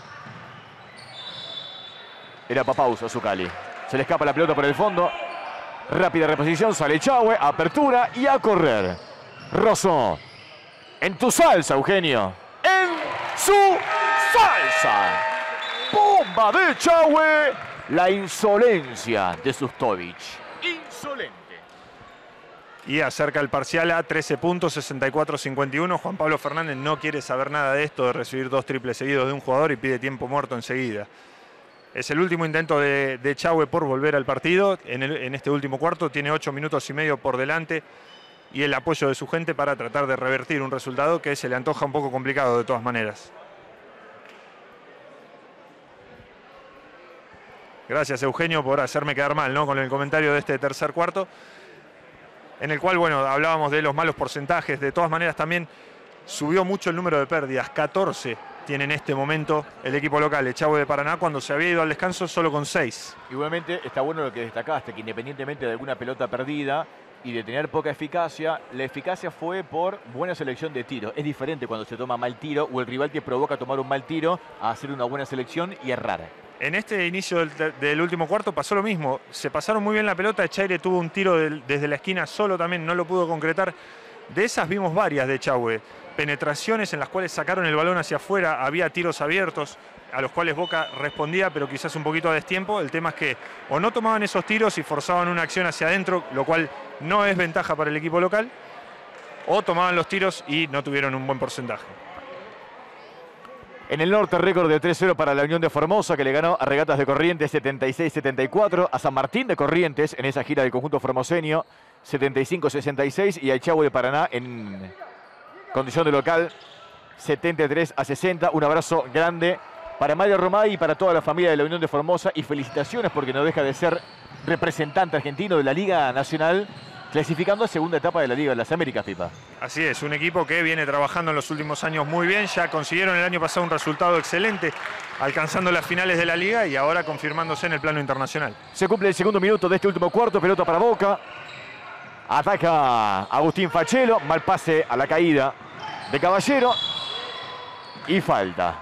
Era Papauso Zuccali, se le escapa la pelota por el fondo. Rápida reposición, sale Echagüe, apertura y a correr. Rosso, en tu salsa, Eugenio. En su salsa. Bomba de Echagüe. La insolencia de Sustovich. Insolente. Y acerca el parcial a trece puntos, sesenta y cuatro cincuenta y uno. Juan Pablo Fernández no quiere saber nada de esto, de recibir dos triples seguidos de un jugador, y pide tiempo muerto enseguida. Es el último intento de, de Echagüe por volver al partido. En, el, en este último cuarto tiene ocho minutos y medio por delante, y el apoyo de su gente para tratar de revertir un resultado que se le antoja un poco complicado de todas maneras. Gracias, Eugenio, por hacerme quedar mal, ¿no?, con el comentario de este tercer cuarto, en el cual, bueno, hablábamos de los malos porcentajes. De todas maneras, también subió mucho el número de pérdidas. catorce tiene en este momento el equipo local, Echagüe de Paraná, cuando se había ido al descanso solo con seis. Igualmente está bueno lo que destacaste, que independientemente de alguna pelota perdida y de tener poca eficacia, la eficacia fue por buena selección de tiros. Es diferente cuando se toma mal tiro o el rival te provoca tomar un mal tiro a hacer una buena selección y errar. En este inicio del, del último cuarto pasó lo mismo. Se pasaron muy bien la pelota. Echaire tuvo un tiro del, desde la esquina solo también, no lo pudo concretar. De esas vimos varias de Echagüe. Penetraciones en las cuales sacaron el balón hacia afuera. Había tiros abiertos a los cuales Boca respondía, pero quizás un poquito a destiempo. El tema es que o no tomaban esos tiros y forzaban una acción hacia adentro, lo cual no es ventaja para el equipo local, o tomaban los tiros y no tuvieron un buen porcentaje. En el norte, récord de tres cero para la Unión de Formosa, que le ganó a Regatas de Corrientes setenta y seis setenta y cuatro, a San Martín de Corrientes en esa gira del conjunto formoseño setenta y cinco sesenta y seis, y a Echagüe de Paraná en condición de local setenta y tres a sesenta. Un abrazo grande para Mario Romay y para toda la familia de la Unión de Formosa, y felicitaciones porque no deja de ser representante argentino de la Liga Nacional, clasificando a segunda etapa de la Liga de las Américas, Pipa. Así es, un equipo que viene trabajando en los últimos años muy bien. Ya consiguieron el año pasado un resultado excelente, alcanzando las finales de la Liga y ahora confirmándose en el plano internacional. Se cumple el segundo minuto de este último cuarto, pelota para Boca. Ataca Agustín Fachelo, mal pase a la caída de Caballero y falta.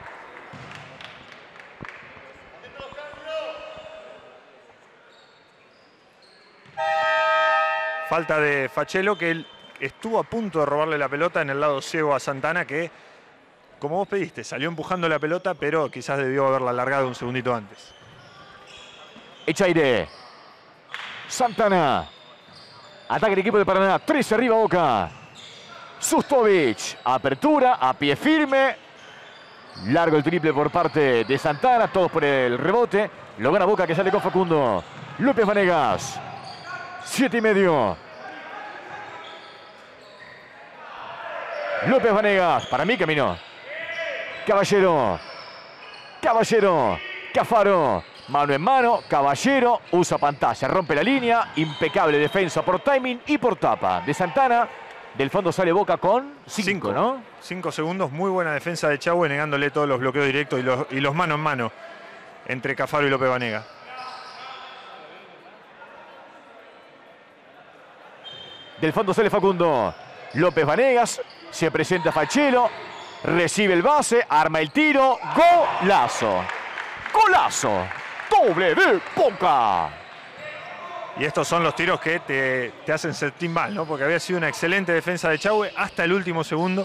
Falta de Fachelo, que él estuvo a punto de robarle la pelota en el lado ciego a Santana, que, como vos pediste, salió empujando la pelota, pero quizás debió haberla alargado un segundito antes. Echaire. Santana. Ataca el equipo de Paraná. Tres arriba Boca. Sustovich. Apertura a pie firme. Largo el triple por parte de Santana. Todos por el rebote. Lo gana Boca, que sale con Facundo. López Vanegas. Siete y medio. López Vanegas. Para mí caminó. Caballero. Caballero. Cafaro. Mano en mano. Caballero usa pantalla. Rompe la línea. Impecable defensa por timing y por tapa de Santana. Del fondo sale Boca con cinco, ¿no? Cinco segundos. Muy buena defensa de Echagüe, negándole todos los bloqueos directos y los, y los mano en mano entre Cafaro y López Vanegas. Del fondo sale Facundo. López Vanegas. Se presenta Fachelo. Recibe el base. Arma el tiro. Golazo. Golazo. Doble de Boca. Y estos son los tiros que te, te hacen sentir mal, ¿no? Porque había sido una excelente defensa de Echagüe hasta el último segundo,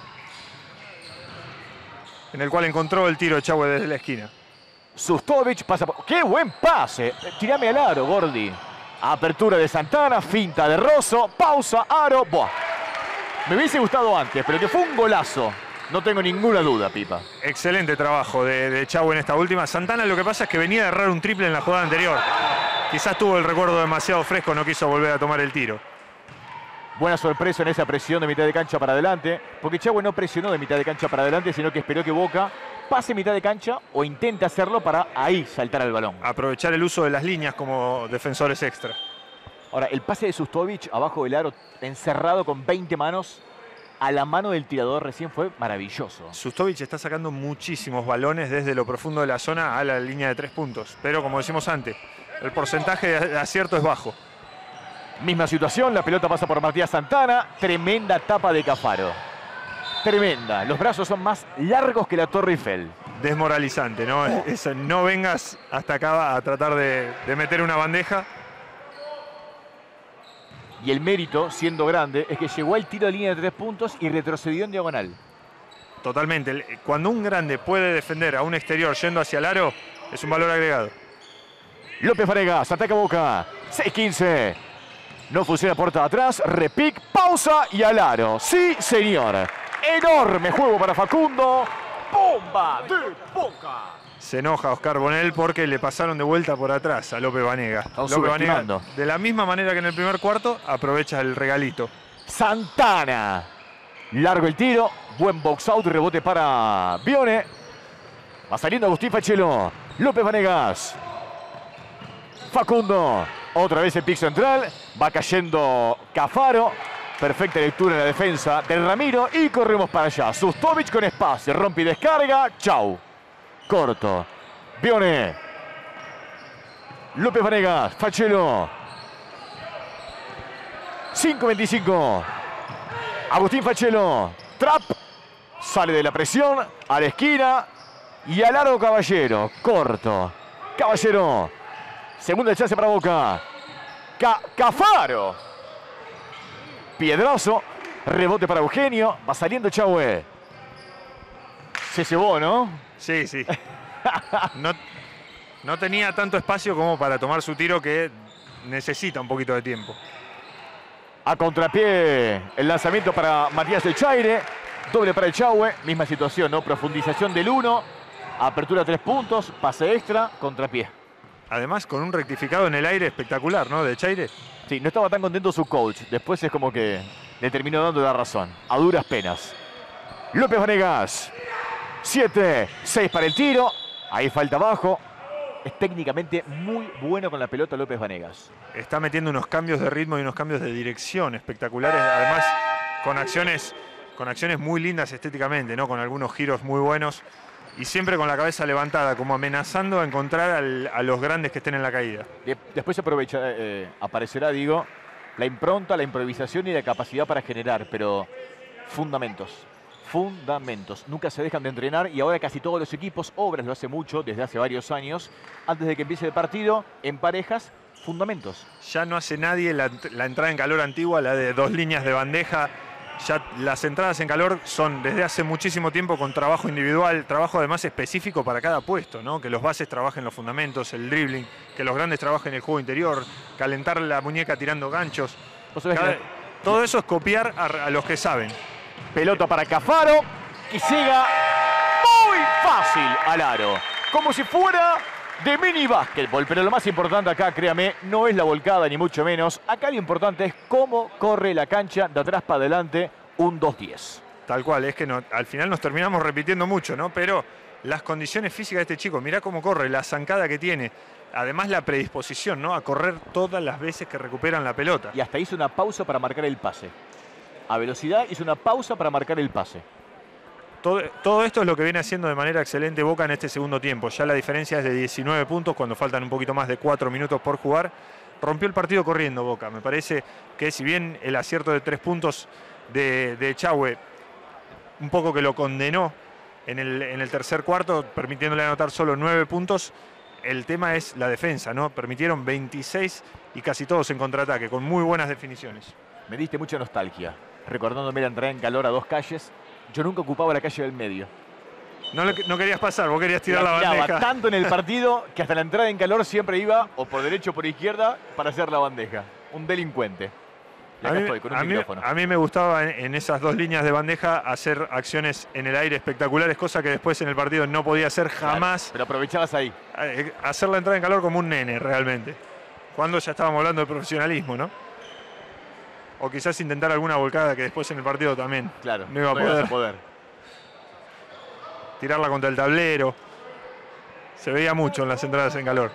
en el cual encontró el tiro Echagüe desde la esquina. Sustovic pasa por... ¡Qué buen pase! Tirame al aro, Gordi. Apertura de Santana, finta de Rosso, pausa, aro. Buah. Me hubiese gustado antes, pero que fue un golazo. No tengo ninguna duda, Pipa. Excelente trabajo de, de Echagüe en esta última. Santana lo que pasa es que venía de errar un triple en la jugada anterior. Quizás tuvo el recuerdo demasiado fresco, no quiso volver a tomar el tiro. Buena sorpresa en esa presión de mitad de cancha para adelante, porque Echagüe no presionó de mitad de cancha para adelante, sino que esperó que Boca pase mitad de cancha o intente hacerlo para ahí saltar al balón. Aprovechar el uso de las líneas como defensores extra. Ahora, el pase de Sustovic abajo del aro, encerrado con veinte manos, a la mano del tirador recién fue maravilloso. Sustovic está sacando muchísimos balones desde lo profundo de la zona a la línea de tres puntos. Pero como decimos antes, el porcentaje de acierto es bajo. Misma situación, la pelota pasa por Matías Santana. Tremenda tapa de Cafaro. Tremenda. Los brazos son más largos que la Torre Eiffel. Desmoralizante, ¿no? Oh. Eso, no vengas hasta acá a tratar de, de meter una bandeja. Y el mérito, siendo grande, es que llegó al tiro de línea de tres puntos y retrocedió en diagonal. Totalmente. Cuando un grande puede defender a un exterior yendo hacia el aro, es un valor agregado. López Vanegas, ataca Boca. seis quince. No funciona puerta de atrás. Repic, pausa y al aro. Sí, señor. Enorme juego para Facundo. ¡Bomba de Boca! Se enoja Oscar Bonel porque le pasaron de vuelta por atrás a López Vanegas. López Vanegas, de la misma manera que en el primer cuarto, aprovecha el regalito. Santana. Largo el tiro. Buen box out. Rebote para Bione. Va saliendo Agustín Fachelo. López Vanegas. Facundo. Otra vez el pick central. Va cayendo Cafaro. Perfecta lectura en la defensa del Ramiro. Y corremos para allá. Sustovic con espacio. Rompe y descarga. Chau. Corto. Bione. López Vanegas. Fachelo. cinco veinticinco. Agustín Fachelo. Trap. Sale de la presión. A la esquina. Y al aro Caballero. Corto. Caballero. Segunda chance para Boca. Ca Cafaro. Piedrazo. Rebote para Eugenio. Va saliendo Echagüe. Se cebó, ¿no? Sí, sí. No, no tenía tanto espacio como para tomar su tiro, que necesita un poquito de tiempo. A contrapié el lanzamiento para Matías Echaire. Doble para Echagüe. Misma situación, ¿no? Profundización del uno. Apertura tres puntos. Pase extra. Contrapié. Además, con un rectificado en el aire espectacular, ¿no? De Echaire. Sí, no estaba tan contento su coach. Después es como que le terminó dando la razón. A duras penas. López Vanegas. siete, seis para el tiro. Ahí falta abajo. Es técnicamente muy bueno con la pelota López Vanegas. Está metiendo unos cambios de ritmo y unos cambios de dirección espectaculares. Además, con acciones, con acciones muy lindas estéticamente, ¿no? Con algunos giros muy buenos. Y siempre con la cabeza levantada, como amenazando a encontrar al, a los grandes que estén en la caída. Después aprovecha, eh, aparecerá, digo, la impronta, la improvisación y la capacidad para generar, pero fundamentos. Fundamentos. Nunca se dejan de entrenar y ahora casi todos los equipos, Obras lo hace mucho desde hace varios años, antes de que empiece el partido, en parejas, fundamentos. Ya no hace nadie la, la entrada en calor antigua, la de dos líneas de bandeja. Ya las entradas en calor son desde hace muchísimo tiempo con trabajo individual, trabajo además específico para cada puesto, ¿no? Que los bases trabajen los fundamentos, el dribbling, que los grandes trabajen el juego interior, calentar la muñeca tirando ganchos. Cada, que... Todo eso es copiar a, a los que saben. Pelota para Cafaro, que llega muy fácil al aro. Como si fuera de mini básquetbol. Pero lo más importante acá, créame, no es la volcada ni mucho menos. Acá lo importante es cómo corre la cancha de atrás para adelante un dos diez. Tal cual, es que no, al final nos terminamos repitiendo mucho, ¿no? Pero las condiciones físicas de este chico, mirá cómo corre, la zancada que tiene. Además la predisposición, ¿no? A correr todas las veces que recuperan la pelota. Y hasta hizo una pausa para marcar el pase. A velocidad hizo una pausa para marcar el pase. Todo, todo esto es lo que viene haciendo de manera excelente Boca en este segundo tiempo. Ya la diferencia es de diecinueve puntos cuando faltan un poquito más de cuatro minutos por jugar. Rompió el partido corriendo Boca. Me parece que si bien el acierto de tres puntos de, de Echagüe un poco que lo condenó en el, en el tercer cuarto, permitiéndole anotar solo nueve puntos, el tema es la defensa, ¿no? Permitieron veintiséis y casi todos en contraataque, con muy buenas definiciones. Me diste mucha nostalgia, recordándome la entrada en calor a dos calles. Yo nunca ocupaba la calle del medio. No, le, no querías pasar, vos querías tirar la, la bandeja. Tanto en el partido que hasta la entrada en calor siempre iba o por derecha o por izquierda para hacer la bandeja. Un delincuente. Y acá a, mí, estoy, con un a, mí, micrófono. a mí me gustaba en, en esas dos líneas de bandeja hacer acciones en el aire espectaculares, cosa que después en el partido no podía hacer jamás. Claro, pero aprovechabas ahí. Hacer la entrada en calor como un nene, realmente. Cuando ya estábamos hablando de profesionalismo, ¿no? O quizás intentar alguna volcada que después en el partido también claro, no iba a no poder. a poder. Tirarla contra el tablero. Se veía mucho en las entradas en calor.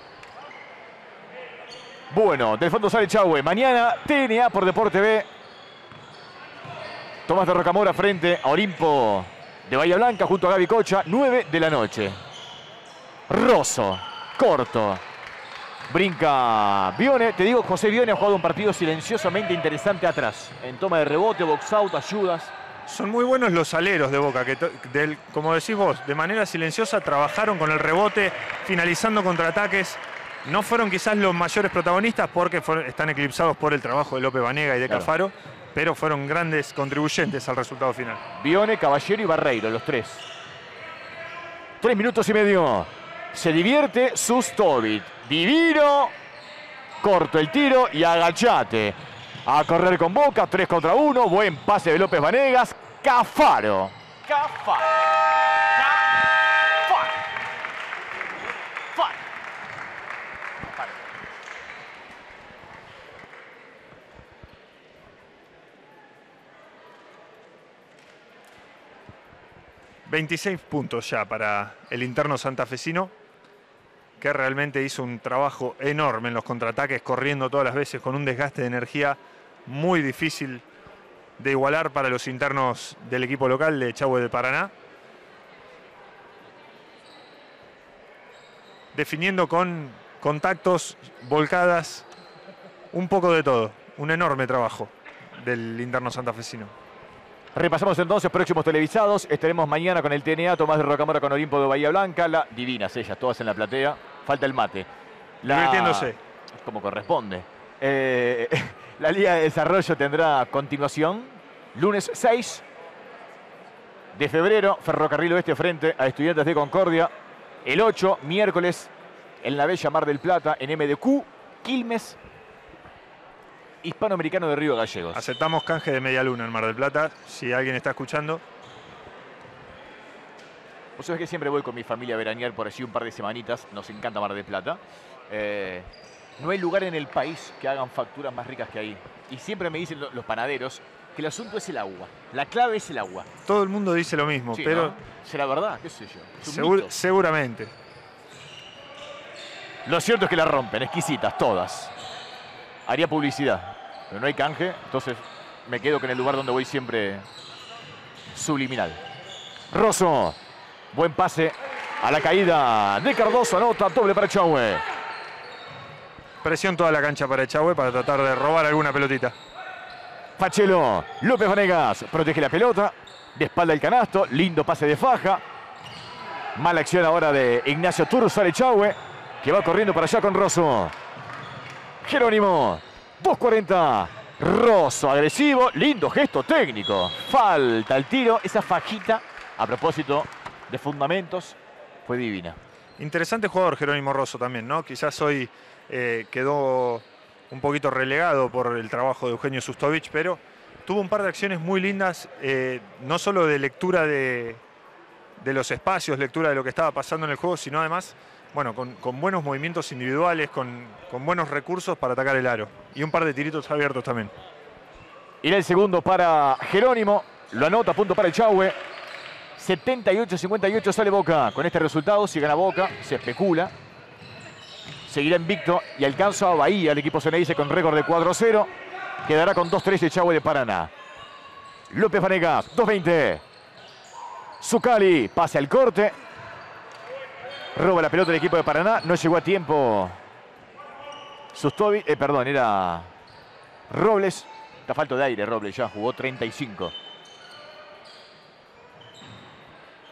Bueno, del fondo sale Echagüe. Mañana T N A por Deporte B. Tomás de Rocamora frente a Olimpo de Bahía Blanca junto a Gaby Cocha. nueve de la noche. Rosso, corto. Brinca Bione. Te digo, José Bione ha jugado un partido silenciosamente interesante atrás. En toma de rebote, box out, ayudas. Son muy buenos los aleros de Boca, que del, como decís vos, de manera silenciosa trabajaron con el rebote, finalizando contraataques. No fueron quizás los mayores protagonistas porque fueron, están eclipsados por el trabajo de López Banega y de claro. Cafaro, pero fueron grandes contribuyentes al resultado final. Bione, Caballero y Barreiro, los tres. Tres minutos y medio. Se divierte Sustovic. Divino. Corto el tiro y agachate. A correr con Boca, tres contra uno. Buen pase de López Vanegas. Cafaro. Cafaro. Cafaro. Cafaro. veintiséis puntos ya para el interno santafesino, que realmente hizo un trabajo enorme en los contraataques, corriendo todas las veces con un desgaste de energía muy difícil de igualar para los internos del equipo local de Echagüe de Paraná. Definiendo con contactos, volcadas, un poco de todo. Un enorme trabajo del interno santafesino. Repasamos entonces próximos televisados. Estaremos mañana con el T N A, Tomás de Rocamora con Olimpo de Bahía Blanca. La, divinas ellas, todas en la platea. Falta el mate. La, Divirtiéndose. Como corresponde. Eh, la Liga de Desarrollo tendrá continuación. Lunes seis de febrero, Ferrocarril Oeste frente a Estudiantes de Concordia. El ocho, miércoles, en la bella Mar del Plata, en M D Q, Quilmes, Hispanoamericano de Río Gallegos. Aceptamos canje de media luna en Mar del Plata, si alguien está escuchando. Vos sabés que siempre voy con mi familia a veranear por allí un par de semanitas. Nos encanta Mar del Plata. Eh, no hay lugar en el país que hagan facturas más ricas que ahí. Y siempre me dicen los panaderos que el asunto es el agua. La clave es el agua. Todo el mundo dice lo mismo, sí, pero... ¿no? ¿Será verdad? ¿Qué sé yo? Segur, seguramente. Lo cierto es que la rompen, exquisitas, todas. Haría publicidad, pero no hay canje, entonces me quedo con el lugar donde voy siempre subliminal. Rosso, buen pase a la caída de Cardoso, anota, doble para Echagüe. Presión toda la cancha para Echagüe para tratar de robar alguna pelotita. Pachelo, López Vanegas protege la pelota, de espalda el canasto, lindo pase de faja. Mala acción ahora de Ignacio Turro, sale Echagüe, que va corriendo para allá con Rosso. Jerónimo, dos cuarenta. Rosso, agresivo, lindo gesto técnico. Falta el tiro, esa fajita, a propósito de fundamentos, fue divina. Interesante jugador Jerónimo Rosso también, ¿no? Quizás hoy eh, quedó un poquito relegado por el trabajo de Eugenio Sustovic, pero tuvo un par de acciones muy lindas, eh, no solo de lectura de, de los espacios, lectura de lo que estaba pasando en el juego, sino además, bueno, con, con buenos movimientos individuales, con, con buenos recursos para atacar el aro. Y un par de tiritos abiertos también. Irá el segundo para Jerónimo, lo anota, punto para Echagüe. setenta y ocho a cincuenta y ocho sale Boca. Con este resultado, si gana Boca, se especula. Seguirá invicto y alcanza a Bahía, el equipo ceneice con récord de cuatro a cero. Quedará con dos tres Echagüe de Paraná. López Vanegas, dos veinte. Zuccali, pase al corte. Roba la pelota del equipo de Paraná. No llegó a tiempo Sustovic, eh, perdón, era Robles. Está falto de aire Robles, ya jugó treinta y cinco.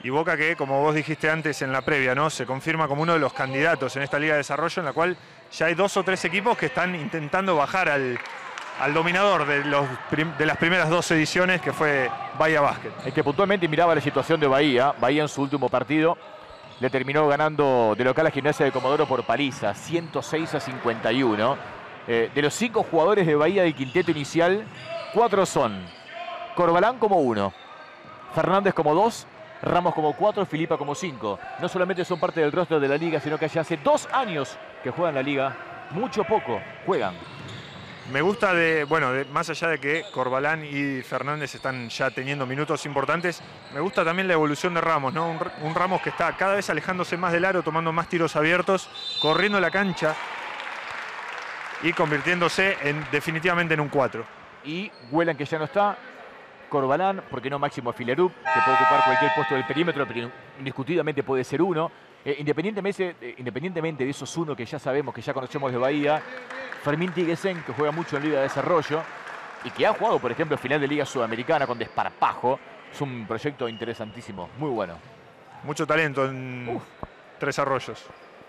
Y Boca que, como vos dijiste antes en la previa, ¿no? Se confirma como uno de los candidatos en esta Liga de Desarrollo, en la cual ya hay dos o tres equipos que están intentando bajar al, al dominador de, los, de las primeras dos ediciones, que fue Bahía Basket. El que puntualmente miraba la situación de Bahía, Bahía en su último partido le terminó ganando de local a Gimnasia de Comodoro por paliza, ciento seis a cincuenta y uno. Eh, de los cinco jugadores de Bahía del quinteto inicial, cuatro son Corbalán como uno, Fernández como dos, Ramos como cuatro, Filipa como cinco. No solamente son parte del roster de la liga, sino que ya hace dos años que juegan la liga. Mucho poco juegan. Me gusta de, bueno, de, más allá de que Corbalán y Fernández están ya teniendo minutos importantes, me gusta también la evolución de Ramos, ¿no? Un, un Ramos que está cada vez alejándose más del aro, tomando más tiros abiertos, corriendo la cancha y convirtiéndose en, definitivamente en un cuatro. Y Huelan, que ya no está, Corbalán, ¿por qué no Máximo Filerup, que puede ocupar cualquier puesto del perímetro, pero indiscutidamente puede ser uno. Eh, independientemente, eh, independientemente de esos uno que ya sabemos, que ya conocemos de Bahía, Fermín Tiguesen, que juega mucho en Liga de Desarrollo y que ha jugado, por ejemplo, final de Liga Sudamericana con desparpajo. Es un proyecto interesantísimo, muy bueno. Mucho talento en Uf. Tres Arroyos.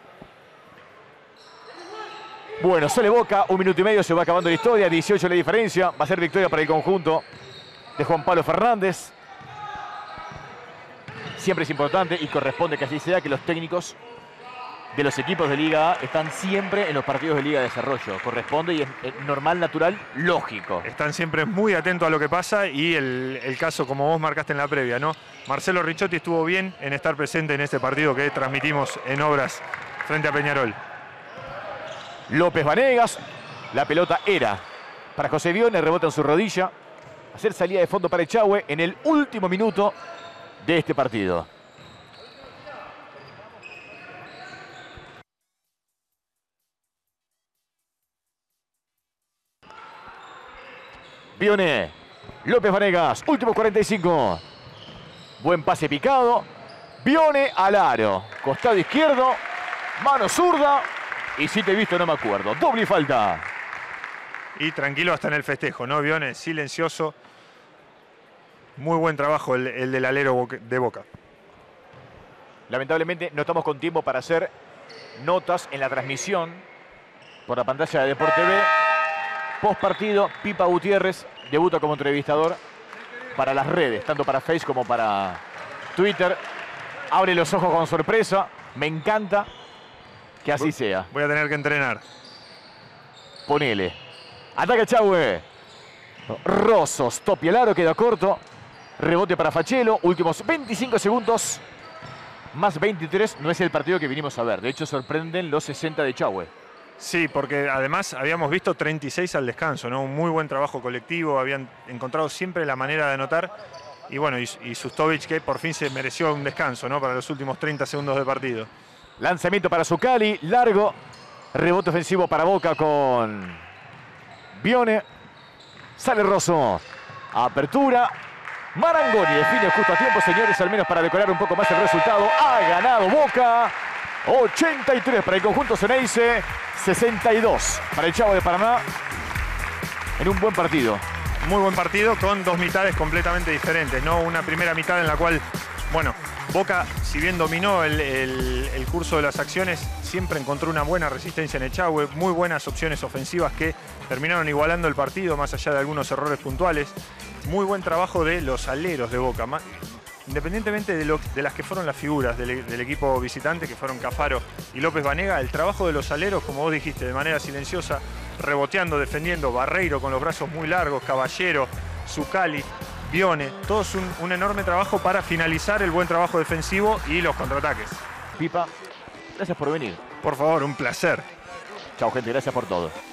Bueno, sale Boca, un minuto y medio, se va acabando la historia, dieciocho la diferencia, va a ser victoria para el conjunto de Juan Pablo Fernández. Siempre es importante y corresponde que así sea, que los técnicos de los equipos de Liga A están siempre en los partidos de Liga de Desarrollo. Corresponde y es normal, natural, lógico. Están siempre muy atentos a lo que pasa y el, el caso, como vos marcaste en la previa, ¿no? Marcelo Ricciotti estuvo bien en estar presente en este partido que transmitimos en Obras frente a Peñarol. López Vanegas, la pelota era para José Bione, rebota en su rodilla. Hacer salida de fondo para Echagüe en el último minuto de este partido. Bione, López Vanegas, último cuarenta y cinco. Buen pase picado. Bione al aro. Costado izquierdo, mano zurda. Y si te he visto no me acuerdo. Doble falta. Y tranquilo hasta en el festejo, ¿no? Bione silencioso. Muy buen trabajo el, el del alero de Boca. Lamentablemente no estamos con tiempo para hacer notas en la transmisión por la pantalla de Deporte T V. Post partido, Pipa Gutiérrez debuta como entrevistador para las redes, tanto para Facebook como para Twitter. Abre los ojos con sorpresa. Me encanta que así sea. Voy a tener que entrenar. Ponele. Ataca Echagüe. Rosos, topi el aro, queda corto. Rebote para Fachelo. Últimos veinticinco segundos. Más veintitrés. No es el partido que vinimos a ver. De hecho, sorprenden los sesenta de Echagüe. Sí, porque además habíamos visto treinta y seis al descanso, ¿no? Un muy buen trabajo colectivo. Habían encontrado siempre la manera de anotar. Y bueno, y, y Sustovic, que por fin se mereció un descanso, ¿no? Para los últimos treinta segundos de partido. Lanzamiento para Zuccali. Largo. Rebote ofensivo para Boca con Bione. Sale Rosso. Apertura. Marangoni define justo a tiempo, señores, al menos para decorar un poco más el resultado. Ha ganado Boca. ochenta y tres para el conjunto Ceneice. sesenta y dos para el Chavo de Paraná. En un buen partido. Muy buen partido con dos mitades completamente diferentes, ¿no? Una primera mitad en la cual, bueno, Boca, si bien dominó el, el, el curso de las acciones, siempre encontró una buena resistencia en Echagüe, muy buenas opciones ofensivas que terminaron igualando el partido, más allá de algunos errores puntuales. Muy buen trabajo de los aleros de Boca, independientemente de, lo, de las que fueron las figuras del, del equipo visitante, que fueron Cafaro y López Vanega. El trabajo de los aleros, como vos dijiste, de manera silenciosa, reboteando, defendiendo, Barreiro con los brazos muy largos, Caballero, Zuccali, Bione, todos un, un enorme trabajo para finalizar el buen trabajo defensivo y los contraataques. Pipa, gracias por venir. Por favor, un placer. Chao, gente, gracias por todo.